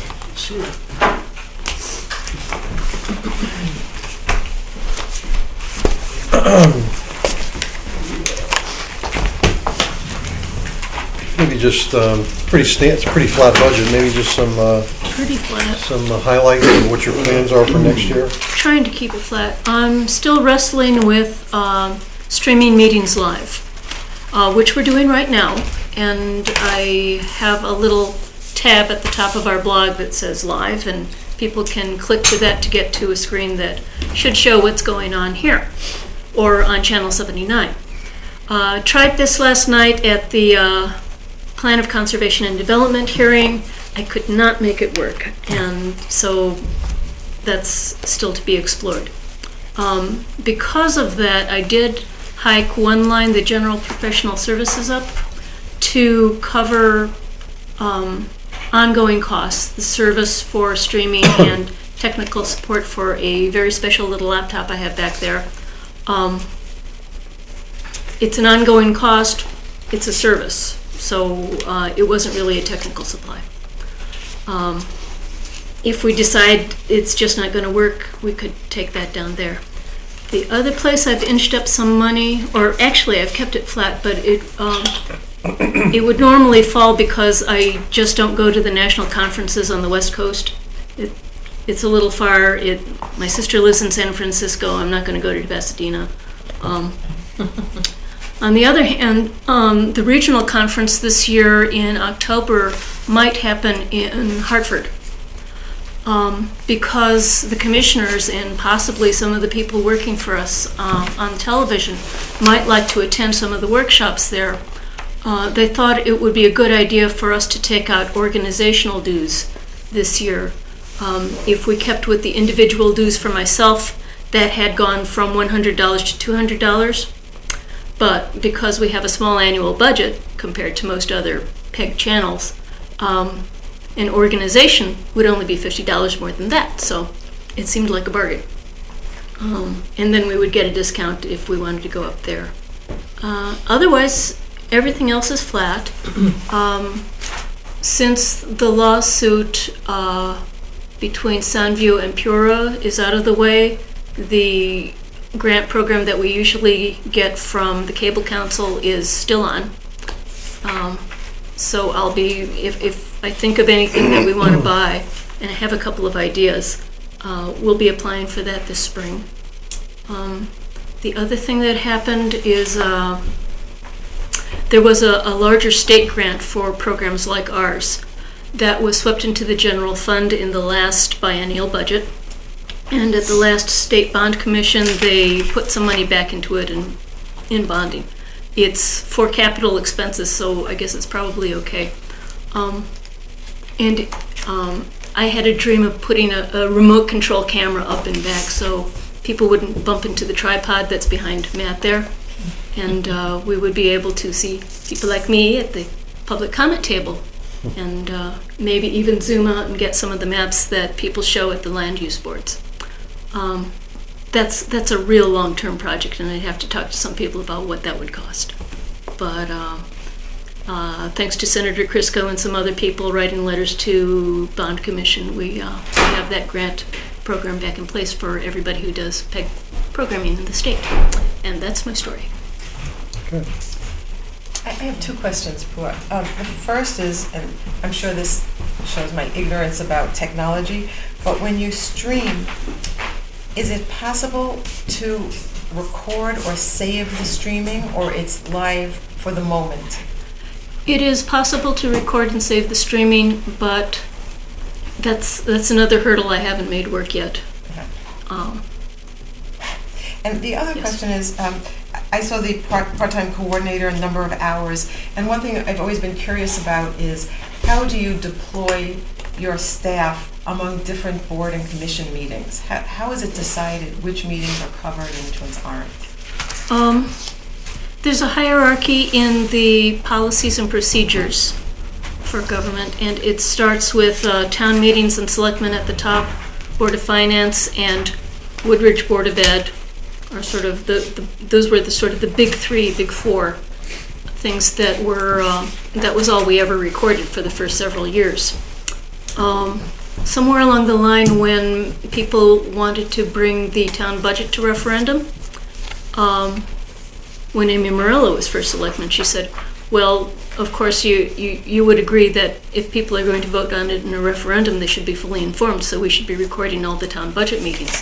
Maybe just, um, pretty sta, it's a pretty flat budget, maybe just some, uh, Pretty flat. some uh, highlights of what your plans are for next year. Trying to keep it flat. I'm still wrestling with um, streaming meetings live, uh, which we're doing right now. And I have a little tab at the top of our blog that says live, and people can click to that to get to a screen that should show what's going on here or on channel seventy-nine. Uh, tried this last night at the uh, Plan of Conservation and Development hearing. I could not make it work, and so that's still to be explored. Um, because of that, I did hike one line, the general professional services, up to cover um, ongoing costs, the service for streaming and technical support for a very special little laptop I have back there. Um, it's an ongoing cost, it's a service, so uh, it wasn't really a technical supply. Um, if we decide it's just not going to work, we could take that down there. The other place I've inched up some money, or actually I've kept it flat, but it um, it would normally fall because I just don't go to the national conferences on the West Coast. It, it's a little far. It, my sister lives in San Francisco. I'm not going to go to Pasadena. Um, on the other hand, um, the regional conference this year in October might happen in Hartford. Um, because the commissioners and possibly some of the people working for us uh, on television might like to attend some of the workshops there. Uh, they thought it would be a good idea for us to take out organizational dues this year. Um, if we kept with the individual dues for myself, that had gone from one hundred dollars to two hundred dollars. But because we have a small annual budget compared to most other P E G channels, um, an organization would only be fifty dollars more than that, so it seemed like a bargain. Um, and then we would get a discount if we wanted to go up there. Uh, otherwise, everything else is flat. Um, since the lawsuit, uh, between Soundview and Pura is out of the way. The grant program that we usually get from the Cable Council is still on. Um, so I'll be, if, if I think of anything that we want to buy, and I have a couple of ideas, uh, we'll be applying for that this spring. Um, the other thing that happened is uh, there was a, a larger state grant for programs like ours that was swept into the general fund in the last biennial budget. And at the last state bond commission, they put some money back into it in, in bonding. It's for capital expenses, so I guess it's probably okay. Um, and um, I had a dream of putting a, a remote control camera up and back so people wouldn't bump into the tripod that's behind Matt there. And uh, we would be able to see people like me at the public comment table and uh, maybe even zoom out and get some of the maps that people show at the land use boards. Um, that's that's a real long-term project, and I'd have to talk to some people about what that would cost. But uh, uh, thanks to Senator Crisco and some other people writing letters to Bond Commission, we, uh, we have that grant program back in place for everybody who does P E G programming in the state. And that's my story. Okay. I I have two questions, Pua. Um, the first is, and I'm sure this shows my ignorance about technology, but when you stream, is it possible to record or save the streaming, or it's live for the moment? It is possible to record and save the streaming, but that's that's another hurdle I haven't made work yet. Okay. Um, and the other yes. question is, um, I saw the part, part-time coordinator and number of hours, and one thing I've always been curious about is how do you deploy your staff among different board and commission meetings? How, how is it decided which meetings are covered and which ones aren't? um, there's a hierarchy in the policies and procedures for government, and it starts with uh, town meetings and selectmen at the top, Board of Finance and Woodridge Board of Ed are sort of the, the those were the sort of the big three, big four things that were um, that was all we ever recorded for the first several years. Um, somewhere along the line, when people wanted to bring the town budget to referendum, um, when Amy Morello was first selectman, she said, well, of course you, you, you would agree that if people are going to vote on it in a referendum, they should be fully informed, so we should be recording all the town budget meetings.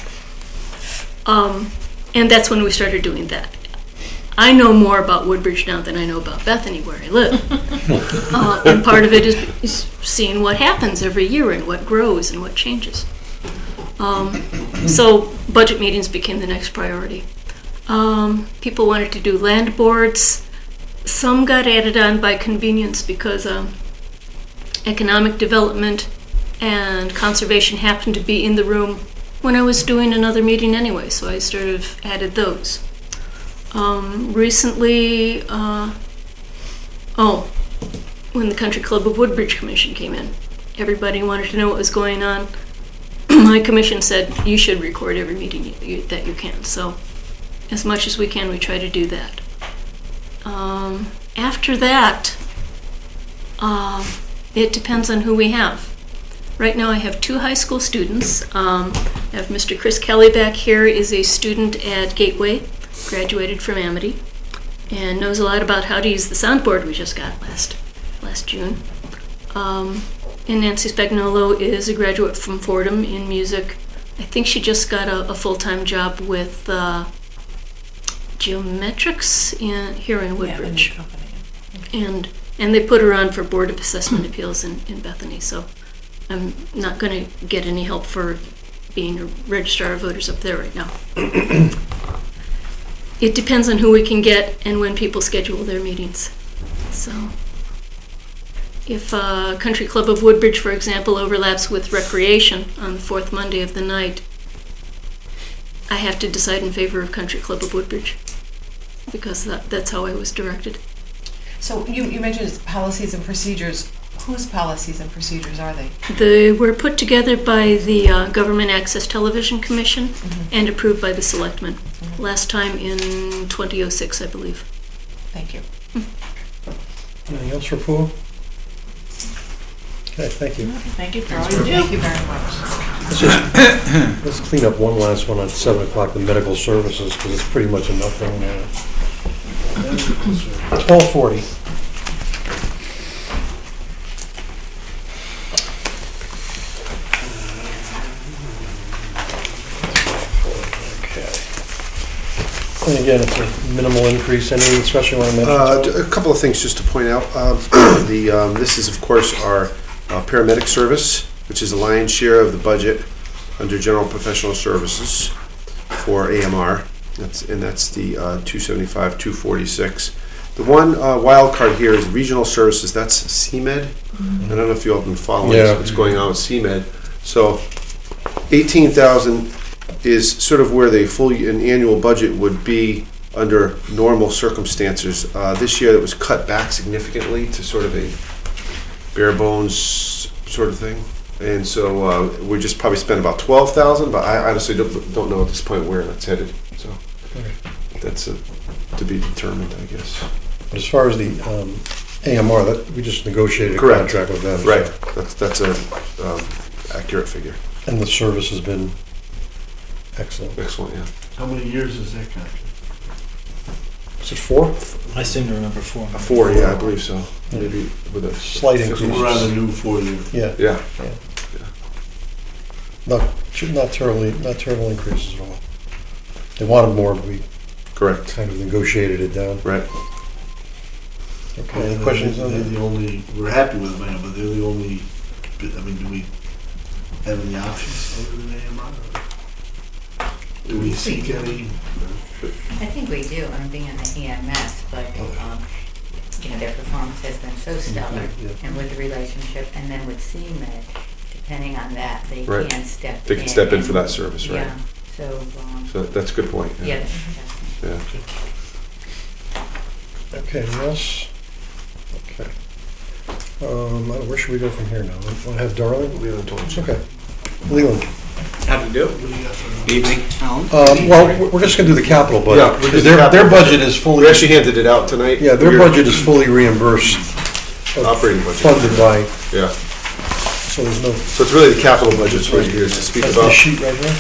Um, and that's when we started doing that. I know more about Woodbridge now than I know about Bethany, where I live. uh, and part of it is, is seeing what happens every year and what grows and what changes. Um, so budget meetings became the next priority. Um, people wanted to do land boards. Some got added on by convenience because um, economic development and conservation happened to be in the room when I was doing another meeting anyway, so I sort of added those. Um, recently, uh, oh, when the Country Club of Woodbridge Commission came in, everybody wanted to know what was going on. My commission said, you should record every meeting you, you, that you can. So as much as we can, we try to do that. Um, after that, uh, it depends on who we have. Right now I have two high school students. Um, I have Mister Chris Kelly back here, is a student at Gateway, graduated from Amity, and knows a lot about how to use the soundboard we just got last last June. Um, and Nancy Spagnolo is a graduate from Fordham in music. I think she just got a, a full-time job with uh, Geometrics in, here in Woodbridge. Yeah, the new company. And and they put her on for Board of Assessment Appeals in, in Bethany, so I'm not going to get any help for being a registrar of voters up there right now. It depends on who we can get and when people schedule their meetings. So if uh, Country Club of Woodbridge, for example, overlaps with Recreation on the fourth Monday of the night, I have to decide in favor of Country Club of Woodbridge because that, that's how I was directed. So you, you mentioned policies and procedures. Whose policies and procedures are they? They were put together by the uh, Government Access Television Commission mm-hmm. and approved by the Selectmen. Mm-hmm. Last time in twenty oh six, I believe. Thank you. Mm. Anything else for Pooh? Okay, thank you. Thank you for all you do. Thank you very much. Let's just, let's clean up one last one at seven o'clock, the medical services, because it's pretty much a nothing now. Twelve forty. And again, it's a minimal increase, anything special you want to mention? Uh, a couple of things just to point out. Um, the um, this is of course our uh, paramedic service, which is the lion's share of the budget under general professional services for A M R. That's and that's the uh, two seventy-five, two forty-six. The one uh, wild card here is regional services. That's C M E D. Mm-hmm. I don't know if you all have been following yeah. what's going on with C M E D. So, eighteen thousand is sort of where the full an annual budget would be under normal circumstances. Uh, this year it was cut back significantly to sort of a bare bones sort of thing. And so uh, we just probably spent about twelve thousand, but I honestly don't, don't know at this point where that's headed. So okay. that's a, to be determined, I guess. But as far as the um, A M R, that we just negotiated a Correct. contract with them. Right. So. That's that's a um, accurate figure. And the service has been excellent. Excellent, yeah. How many years is that contract? Is it four? I seem to remember four. A four, yeah, I believe so. Maybe with a slight increase. We're on the new four year. Yeah. Yeah. yeah. yeah. Not, not terribly, not terrible increases at all. They wanted more, but we correct kind of negotiated it down. Right. Okay. Any questions on They're that? the only. We're happy with them, I know, but they're the only. I mean, do we have any options other than A M R? Do we seek any? I think we do, I'm being in the E M S, but, um, you know, their performance has been so stellar, Yeah. and with the relationship, and then with C M E D, depending on that, they Right. can step in. They can step in and- for that service, right? Yeah, so, um, So that's a good point. yeah. Yeah. Okay, anything else? Okay. Um, I don't- where should we go from here now? Want to have Darling? Leland told you. Okay. Leland. How to do? Evening, Alan. Um, well, we're- we're just gonna do the capital budget. Yeah, we'll do Because the their, their capital budget is fully. We actually handed it out tonight. Yeah, their We're- budget is fully reimbursed. uh, Operating budget. Funded by, Yeah. so there's no, So it's really the capital budget's what you're here to speak that's about. the sheet right here.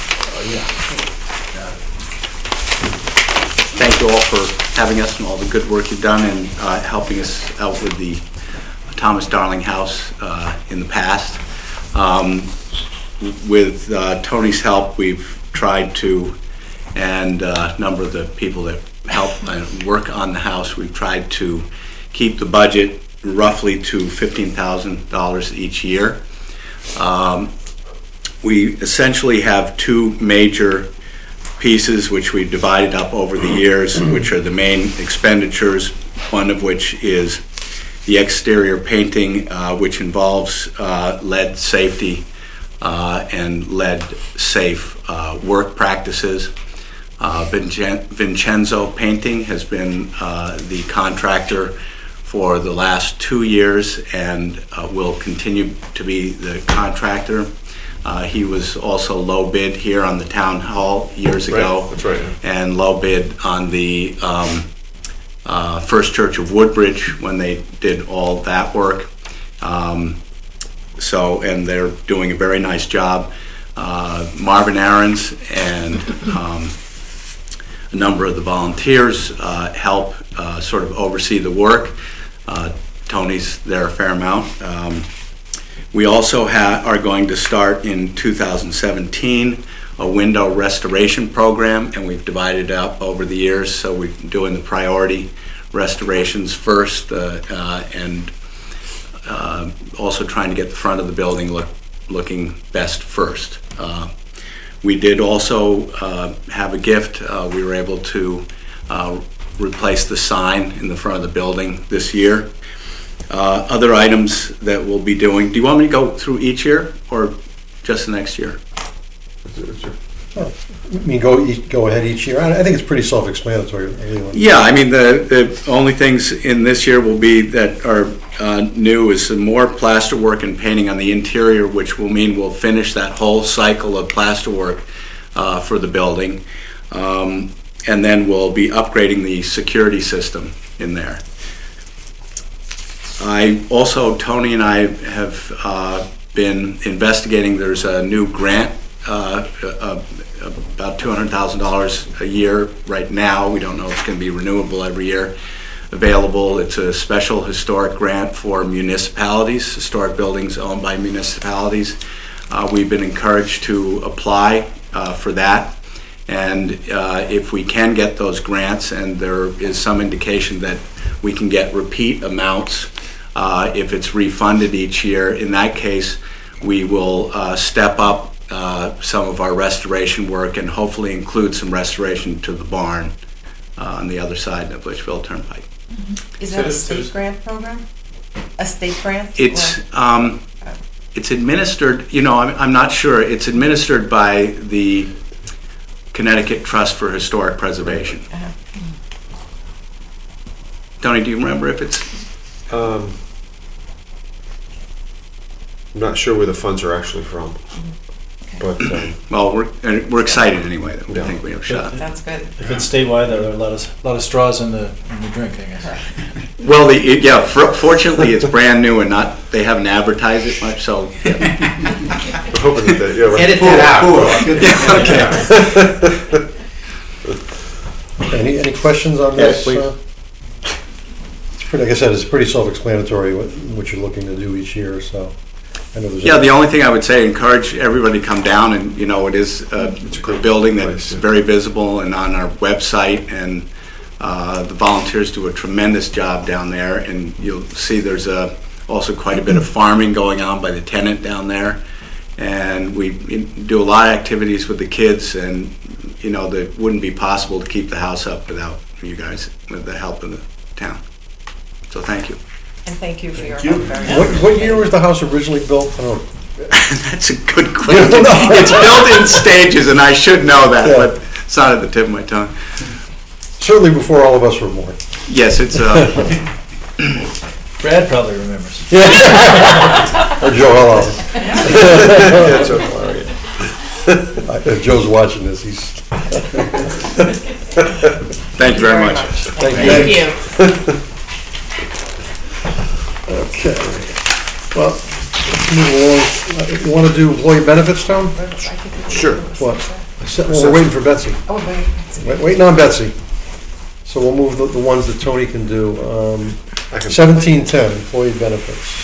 Thank you all for having us and all the good work you've done and uh, helping us out with the Thomas Darling House uh, in the past. Um, with uh, Tony's help, we've tried to, and uh, a number of the people that help and work on the house, we've tried to keep the budget roughly to fifteen thousand dollars each year. Um, we essentially have two major pieces which we've divided up over the years, which are the main expenditures, one of which is the exterior painting, uh, which involves uh, lead safety uh, and lead safe uh, work practices. Uh, Vincen- Vincenzo Painting has been uh, the contractor for the last two years and uh, will continue to be the contractor. Uh, he was also low bid here on the town hall years ago. Right, that's right. And low bid on the um, uh, First Church of Woodbridge when they did all that work. Um, so, and they're doing a very nice job. Uh, Marvin Aarons and um, a number of the volunteers uh, help uh, sort of oversee the work. Uh, Tony's there a fair amount. Um, We also ha- are going to start in two thousand seventeen a window restoration program, and we've divided it up over the years, so we're doing the priority restorations first uh, uh, and uh, also trying to get the front of the building look, looking best first. Uh, we did also uh, have a gift. Uh, we were able to uh, replace the sign in the front of the building this year. Uh, other items that we'll be doing. Do you want me to go through each year or just the next year? Oh, I mean, go, each- go ahead each year. I I think it's pretty self-explanatory. Leland. Yeah, I mean, the, the only things in this year will be that are uh, new is some more plaster work and painting on the interior, which will mean we'll finish that whole cycle of plaster work uh, for the building. Um, and then we'll be upgrading the security system in there. I also, Tony and I have uh, been investigating. There's a new grant, uh, uh, about two hundred thousand dollars a year right now. We don't know if it's going to be renewable every year. Available. It's a special historic grant for municipalities, historic buildings owned by municipalities. Uh, we've been encouraged to apply uh, for that. And uh, if we can get those grants, and there is some indication that we can get repeat amounts uh, if it's refunded each year, in that case, we will uh, step up uh, some of our restoration work and hopefully include some restoration to the barn uh, on the other side of Litchfield Turnpike. Is that a state grant program? A state grant? It's um, it's administered, you know, I'm, I'm not sure. It's administered by the Connecticut Trust for Historic Preservation. Uh-huh. Tony, do you remember if it's? Um, I'm not sure where the funds are actually from, but um, well, we're and we're excited anyway that we yeah. think we have a shot. That's good. If it's statewide, there are a lot of, lot of straws in the, in the drink, I guess. Well, the, it, yeah. For, fortunately, it's brand new and not. They haven't advertised it much, so. Yeah. we're hoping that they, yeah, we're Edit that out. Okay. Any, any questions on Yes, this? please. Uh, It's pretty, like I said, it's pretty self-explanatory what, what you're looking to do each year, so. I know there's Yeah, a- the only thing I would say, encourage everybody to come down, and you know, it is uh, a building that is very visible and on our website, and uh, the volunteers do a tremendous job down there, and you'll see there's a, also quite a bit of farming going on by the tenant down there, and we do a lot of activities with the kids, and you know, that wouldn't be possible to keep the house up without you guys, with the help of the town. So thank you. And thank you for your You- help very What, much. what year was the house originally built? I don't know. That's a good question. It's built in stages, and I should know that, Yeah. but it's not at the tip of my tongue. Certainly before all of us were born. Yes, it's, uh, Brad probably remembers. Or Joe Hello. That's hilarious. If Joe's watching this, he's. thank you very much. Thank Thank you. Okay. Well, let's move along. You want to do employee benefits, Tom? Sure. What? Well, we're waiting for Betsy. Oh, wait. Wait- Waiting on Betsy. So we'll move the, the ones that Tony can do. Um, I can- seventeen ten, employee benefits.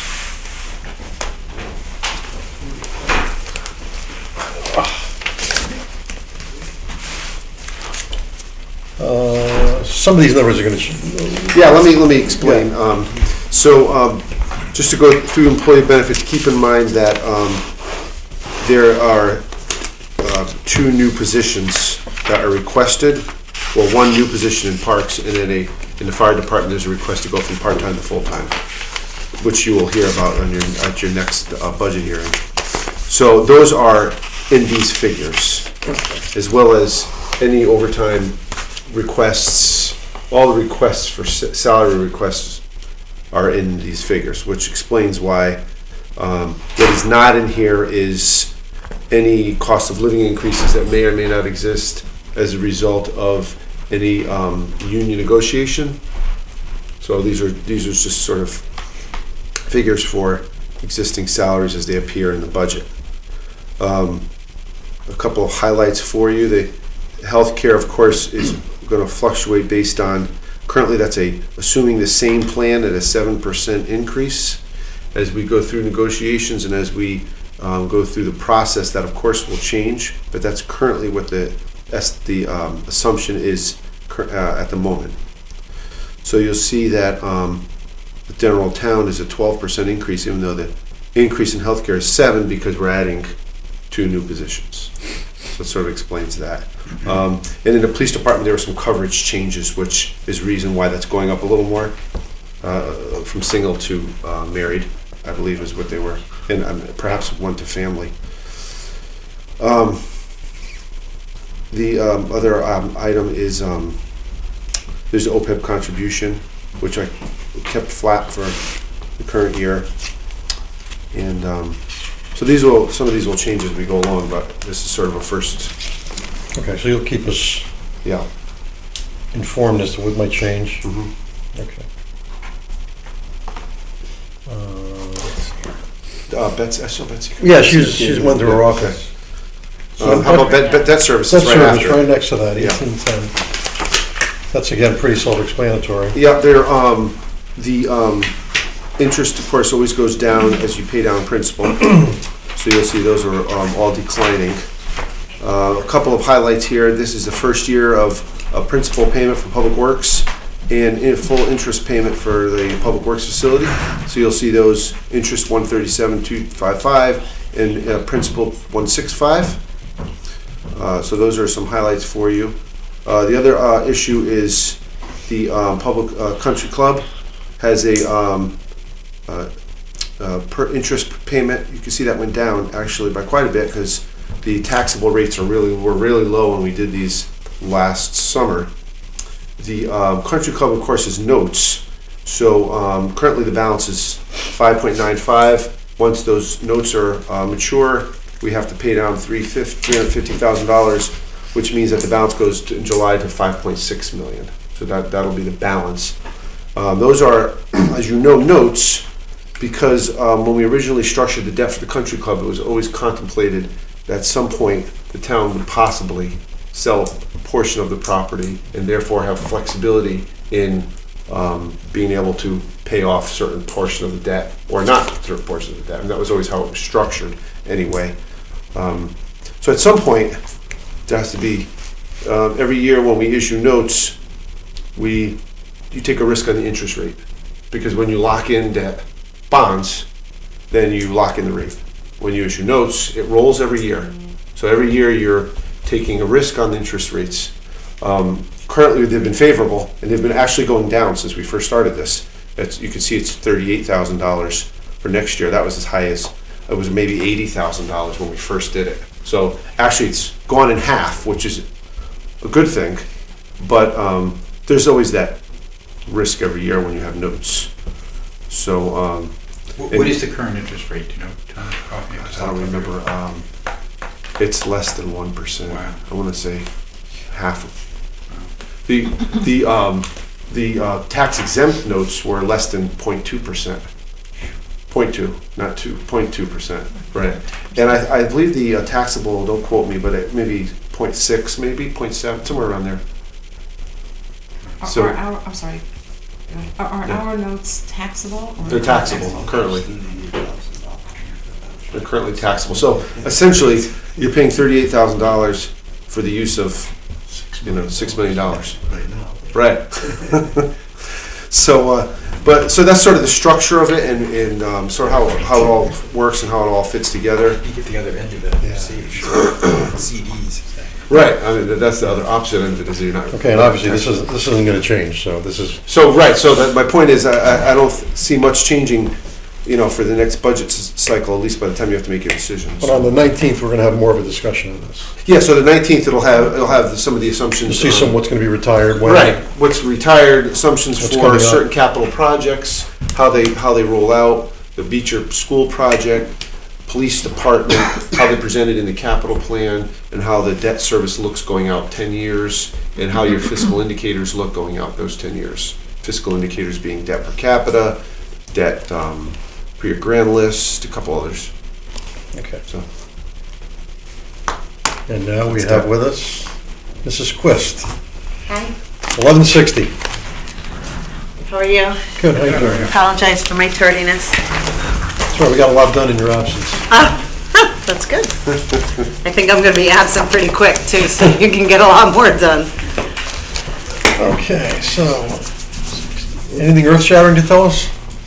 Uh, Some of these numbers are gonna, ch- Yeah, let me, let me explain. Um, So, um, just to go through employee benefits, keep in mind that um, there are uh, two new positions that are requested. Well, one new position in parks, and then a, in the fire department, there's a request to go from part-time to full-time, which you will hear about on your, at your next uh, budget hearing. So those are in these figures, as well as any overtime requests. All the requests for sa- salary requests are in these figures, which explains why um, what is not in here is any cost of living increases that may or may not exist as a result of any um, union negotiation. So these are these are just sort of figures for existing salaries as they appear in the budget. Um, a couple of highlights for you. The healthcare, of course, is going to fluctuate based on, currently that's a, assuming the same plan at a seven percent increase. As we go through negotiations and as we um, go through the process, that of course will change, but that's currently what the, that's the um, assumption is cur- uh, at the moment. So you'll see that um, the general town is a twelve percent increase, even though the increase in healthcare is seven because we're adding two new positions. So it sort of explains that. Um, and in the police department, there were some coverage changes, which is the reason why that's going up a little more, uh, from single to uh, married, I believe is what they were, and um, perhaps one to family. Um, the um, other um, item is um, there's the O P E B contribution, which I kept flat for the current year, and um, so these will some of these will change as we go along, but this is sort of a first. okay, so you'll keep us Yeah. informed as to what might change? Mm-hmm. Okay. Uh, let's see. uh, Betsy, I saw Betsy. Yeah, she's, she's went to her office. Um, How about bet- bet- debt services Debt right service, after? right next to that, Yeah. eighteen ten. That's again, pretty self-explanatory. Yeah, there, um, the, um, interest, of course, always goes down as you pay down principal. So you'll see those are, um, all declining. Uh, a couple of highlights here. This is the first year of a principal payment for Public Works and in full interest payment for the Public Works facility. So you'll see those interest one thirty-seven, two fifty-five and uh, principal one sixty-five. Uh, so those are some highlights for you. Uh, the other uh, issue is the um, Public uh, Country Club has a um, uh, uh, per interest payment. You can see that went down actually by quite a bit because the taxable rates are really were really low when we did these last summer. The um, Country Club, of course, is notes. So um, currently the balance is five point nine five. Once those notes are uh, mature, we have to pay down three hundred fifty thousand dollars, which means that the balance goes to, in July to five point six million. So that, that'll be the balance. Um, those are, as you know, notes because um, when we originally structured the debt for the Country Club, it was always contemplated that at some point the town would possibly sell a portion of the property and therefore have flexibility in um, being able to pay off certain portion of the debt or not certain portion of the debt. And that was always how it was structured anyway. Um, so at some point, there has to be, uh, every year when we issue notes, we you take a risk on the interest rate because when you lock in debt bonds, then you lock in the rate. When you issue notes, it rolls every year. So every year you're taking a risk on the interest rates. Um, currently they've been favorable and they've been actually going down since we first started this. It's, you can see it's thirty-eight thousand dollars for next year. That was as high as, it was maybe eighty thousand dollars when we first did it. So actually it's gone in half, which is a good thing, but um, there's always that risk every year when you have notes. So um, What what is the current interest rate, do you know, Tom? Coffee, I don't remember. Um, it's less than one percent. Wow. I want to say half. Of, the the um, the uh, tax exempt notes were less than zero point two percent. zero point two, not two, zero point two percent. Right. And I, I believe the uh, taxable, don't quote me, but it maybe zero point six, maybe zero point seven, somewhere around there. Are, So- are our, I'm sorry, are, are Yeah. our notes taxable? Or They're not taxable currently. They're currently taxable. So essentially, you're paying thirty-eight thousand dollars for the use of, you know, six million dollars. Right now. Right. So, uh, but, so that's sort of the structure of it and, and um, sort of how, how it all works and how it all fits together. You get the other end of it, Yeah. see, C Ds. Right, I mean, that's the other opposite end of it, is you're not. Okay, and obviously this is, this isn't gonna change, so this is, So, right, so that, my point is, I, I- I don't see much changing, you know, for the next budget s- cycle, at least by the time you have to make your decisions. but on the nineteenth, we're gonna have more of a discussion on this. Yeah, so the nineteenth, it'll have, it'll have some of the assumptions. You'll see some, on- what's gonna be retired, when. Right, what's retired, assumptions What's for coming up. certain capital projects, how they, how they roll out, the Beecher School project, police department, how they presented in the capital plan, and how the debt service looks going out ten years, and how your fiscal indicators look going out those ten years. Fiscal indicators being debt per capita, debt um, per your grand list, a couple others. Okay. So, And now we Let's have go. with us Missus Quist, Hi, eleven sixty. how are you? Good, how you doing? Apologize for my tardiness. That's right, we got a lot done in your absence. Ah, that's good. I think I'm gonna be absent pretty quick too, so you can get a lot more done. Okay, so, anything earth-shattering to tell us?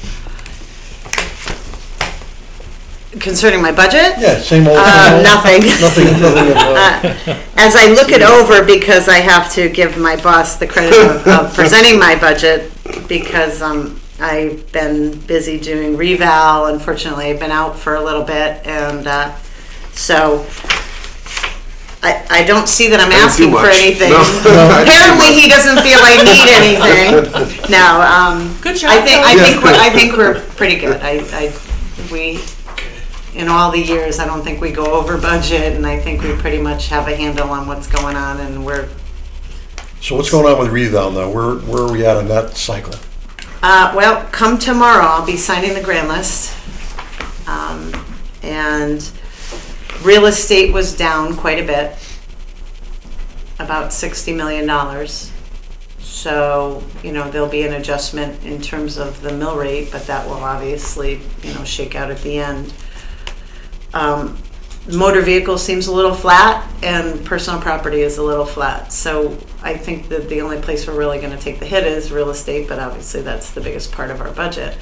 Concerning my budget? Yeah, same old. Uh, same old. nothing. Nothing, nothing of, uh, Uh, As I look it over, because I have to give my boss the credit of, of presenting my budget, because um, I've been busy doing reval. Unfortunately, I've been out for a little bit, and uh, so I, I don't see that I'm I didn't do asking for much. anything. No. Apparently, he doesn't feel I need anything. No, um, Good job, I think I Kelly. think we're, I think we're pretty good. I, I we. In all the years, I don't think we go over budget, and I think we pretty much have a handle on what's going on, and we're, so what's going on with reval now? Where, where are we at on that cycle? uh, well, come tomorrow, I'll be signing the grand list. Um, And real estate was down quite a bit, about sixty million dollars. So, you know, there'll be an adjustment in terms of the mill rate, but that will obviously, you know, shake out at the end. Um, motor vehicle seems a little flat, and personal property is a little flat. So I think that the only place we're really going to take the hit is real estate, but obviously that's the biggest part of our budget.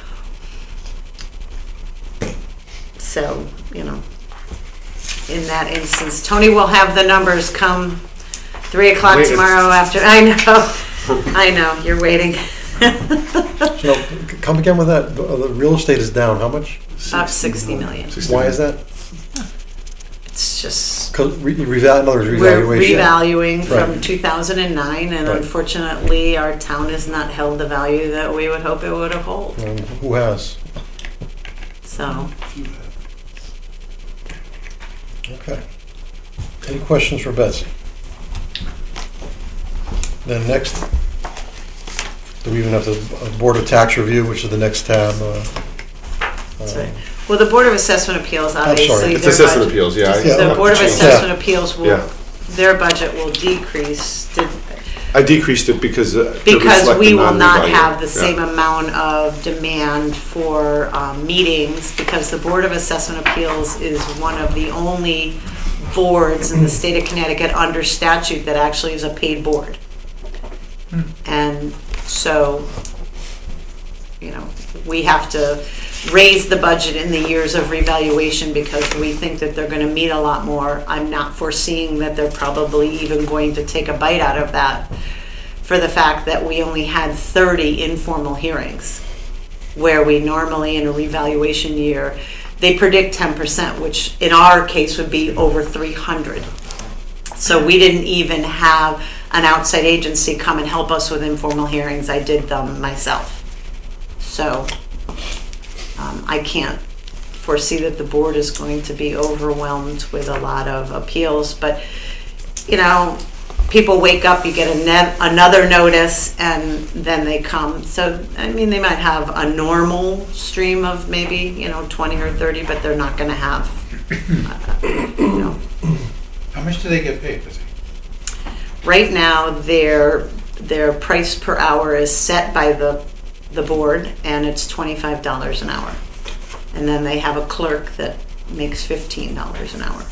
So, you know, in that instance, Tony will have the numbers come three o'clock Wait. tomorrow after. I know, I know, you're waiting. So, come again with that, the the real estate is down, how much? Up sixty million. Why is that? It's just, 'Cause re- reval, in other words, we're revaluation. revaluing from Right. two thousand nine, and Right. unfortunately, our town has not held the value that we would hope it would have held. Um, Who has? So, Okay. Any questions for Betsy? Then next, do we even have the uh, Board of Tax Review, which is the next tab? uh, that's uh, right. Well, the Board of Assessment Appeals, I'm sorry. obviously. It's their assessment budget- appeals, yeah. I- Yeah. The Board of Yeah. Assessment Appeals will, Yeah. their budget will decrease. Did- I decreased it because. uh, to Because reflect we the will not non-revalue. have the Yeah. same amount of demand for um, meetings, because the Board of Assessment Appeals is one of the only boards in the state of Connecticut under statute that actually is a paid board. And so, you know, we have to raise the budget in the years of revaluation because we think that they're gonna meet a lot more. I'm not foreseeing that they're probably even going to take a bite out of that, for the fact that we only had thirty informal hearings, where we normally in a revaluation year, they predict ten percent, which in our case would be over three hundred. So we didn't even have an outside agency come and help us with informal hearings. I did them myself. So um, I can't foresee that the board is going to be overwhelmed with a lot of appeals, but you know, people wake up, you get a net, another notice, and then they come. So, I mean, they might have a normal stream of maybe, you know, twenty or thirty, but they're not gonna have, uh, you know. How much do they get paid, Betsy? Right now, their, their price per hour is set by the, the board, and it's twenty-five dollars an hour. And then they have a clerk that makes fifteen dollars an hour.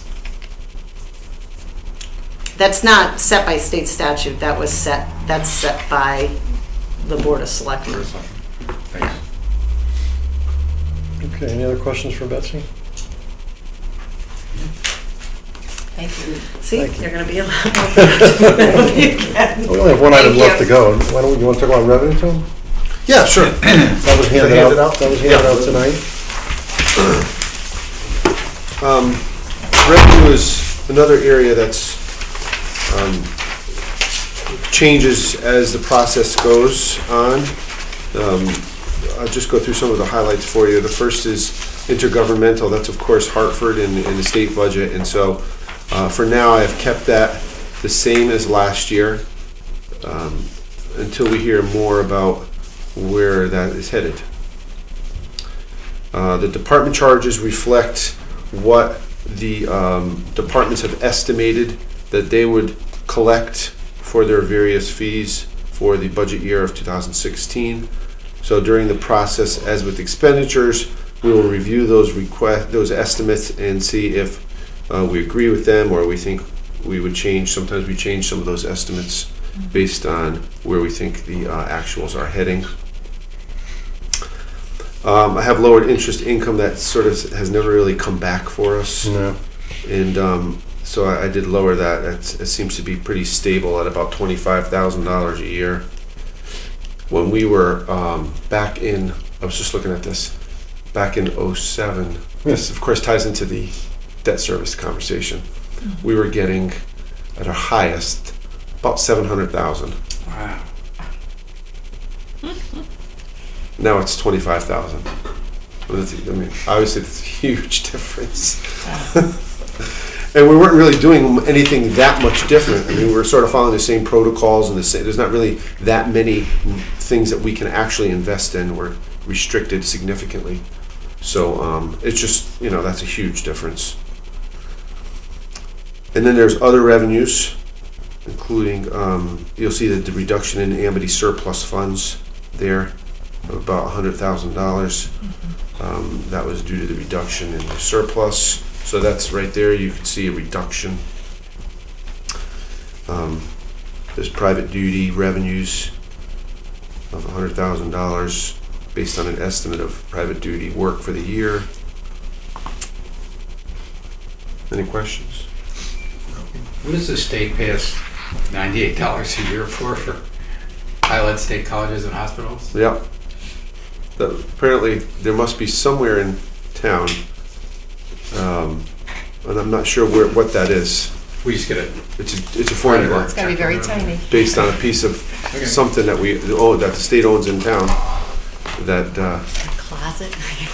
That's not set by state statute, that was set, that's set by the Board of Selectmen. Thanks. Okay, any other questions for Betsy? Thank you. See, Thank you. you're gonna be a lot more productive than me again. We only have one item Thank left you. to go. Why don't we, you want to talk about revenue, Tom? Yeah, sure. That was handed handed out, out? that was handed Yeah. out tonight. Um, Revenue is another area that's, um, changes as the process goes on. Um, I'll just go through some of the highlights for you. The first is intergovernmental, that's of course Hartford and, and the state budget, and so uh, for now I've kept that the same as last year um, until we hear more about where that is headed. Uh, the department charges reflect what the um, departments have estimated that they would collect for their various fees for the budget year of two thousand sixteen. So during the process, as with expenditures, we will review those request, those estimates and see if uh, we agree with them or we think we would change. Sometimes we change some of those estimates based on where we think the uh, actuals are heading. Um, I have lowered interest income that sort of has never really come back for us. No. And um, so I, I did lower that. It's, it seems to be pretty stable at about twenty-five thousand dollars a year. When we were um, back in, I was just looking at this, back in oh seven, this of course ties into the debt service conversation. We were getting at our highest about seven hundred thousand. Wow. Now it's twenty-five thousand. I mean, obviously it's a huge difference. And we weren't really doing anything that much different. I mean, we were sort of following the same protocols and the same, there's not really that many things that we can actually invest in. We're restricted significantly. So um, it's just, you know, that's a huge difference. And then there's other revenues, including, um, you'll see that the reduction in Amity surplus funds there of about one hundred thousand dollars. Um, that was due to the reduction in the surplus. So that's right there, you can see a reduction. Um, there's private duty revenues of one hundred thousand dollars based on an estimate of private duty work for the year. Any questions? What does the state pay us ninety-eight dollars a year for, for pilot state colleges and hospitals? Yep. The, apparently, there must be somewhere in town, um, and I'm not sure where what that is. We just get it. It's a, it's a formula. It's gonna be very tiny. Based on a piece of Okay. something that we oh that the state owns in town. That. Uh, Closet.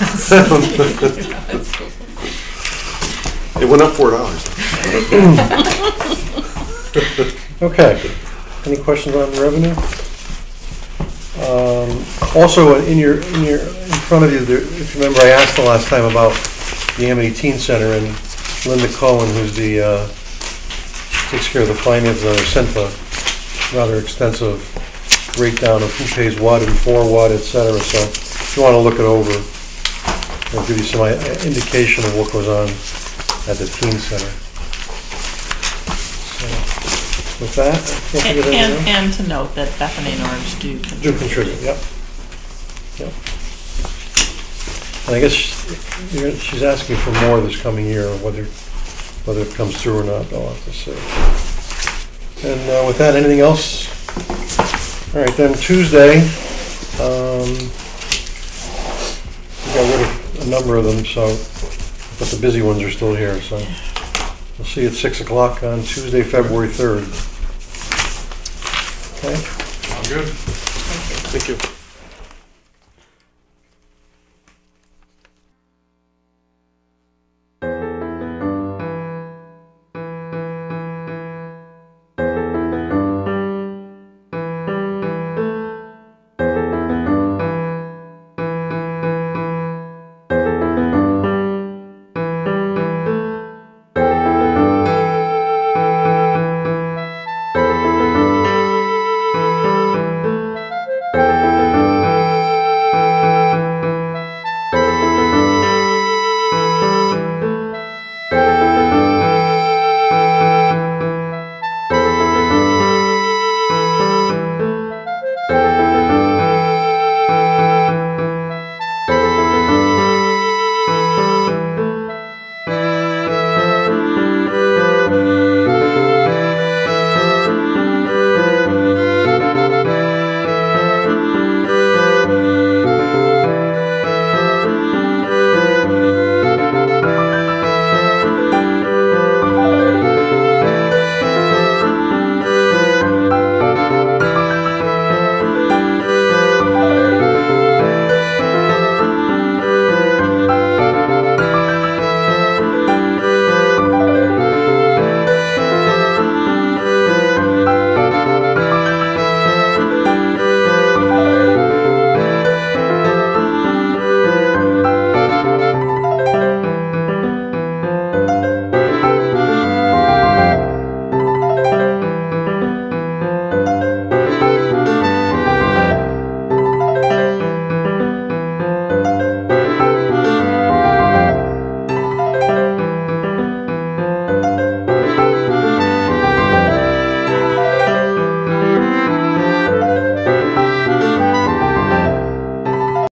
it went up four dollars. Okay. Any questions on revenue? Um, also, in your, in your, in front of you, there, if you remember, I asked the last time about the Amity Teen Center, and Linda Cohen, who's the, uh, takes care of the finances, uh, sent a rather extensive breakdown of who pays what and for what, et cetera. So if you want to look it over, it'll give you some uh, indication of what goes on at the Teen Center. So, with that, I can't think And, of anything else. and, and to note that Bethany and Orange do Do contribute. contribute, yep. Yep. And I guess she- you're- she's asking for more this coming year, whether, whether it comes through or not, I'll have to see. And uh, with that, anything else? All right, then Tuesday, um, we got rid of a number of them, so, but the busy ones are still here, so. We'll see you at six o'clock on Tuesday, February third. Okay? I'm good. Thank you.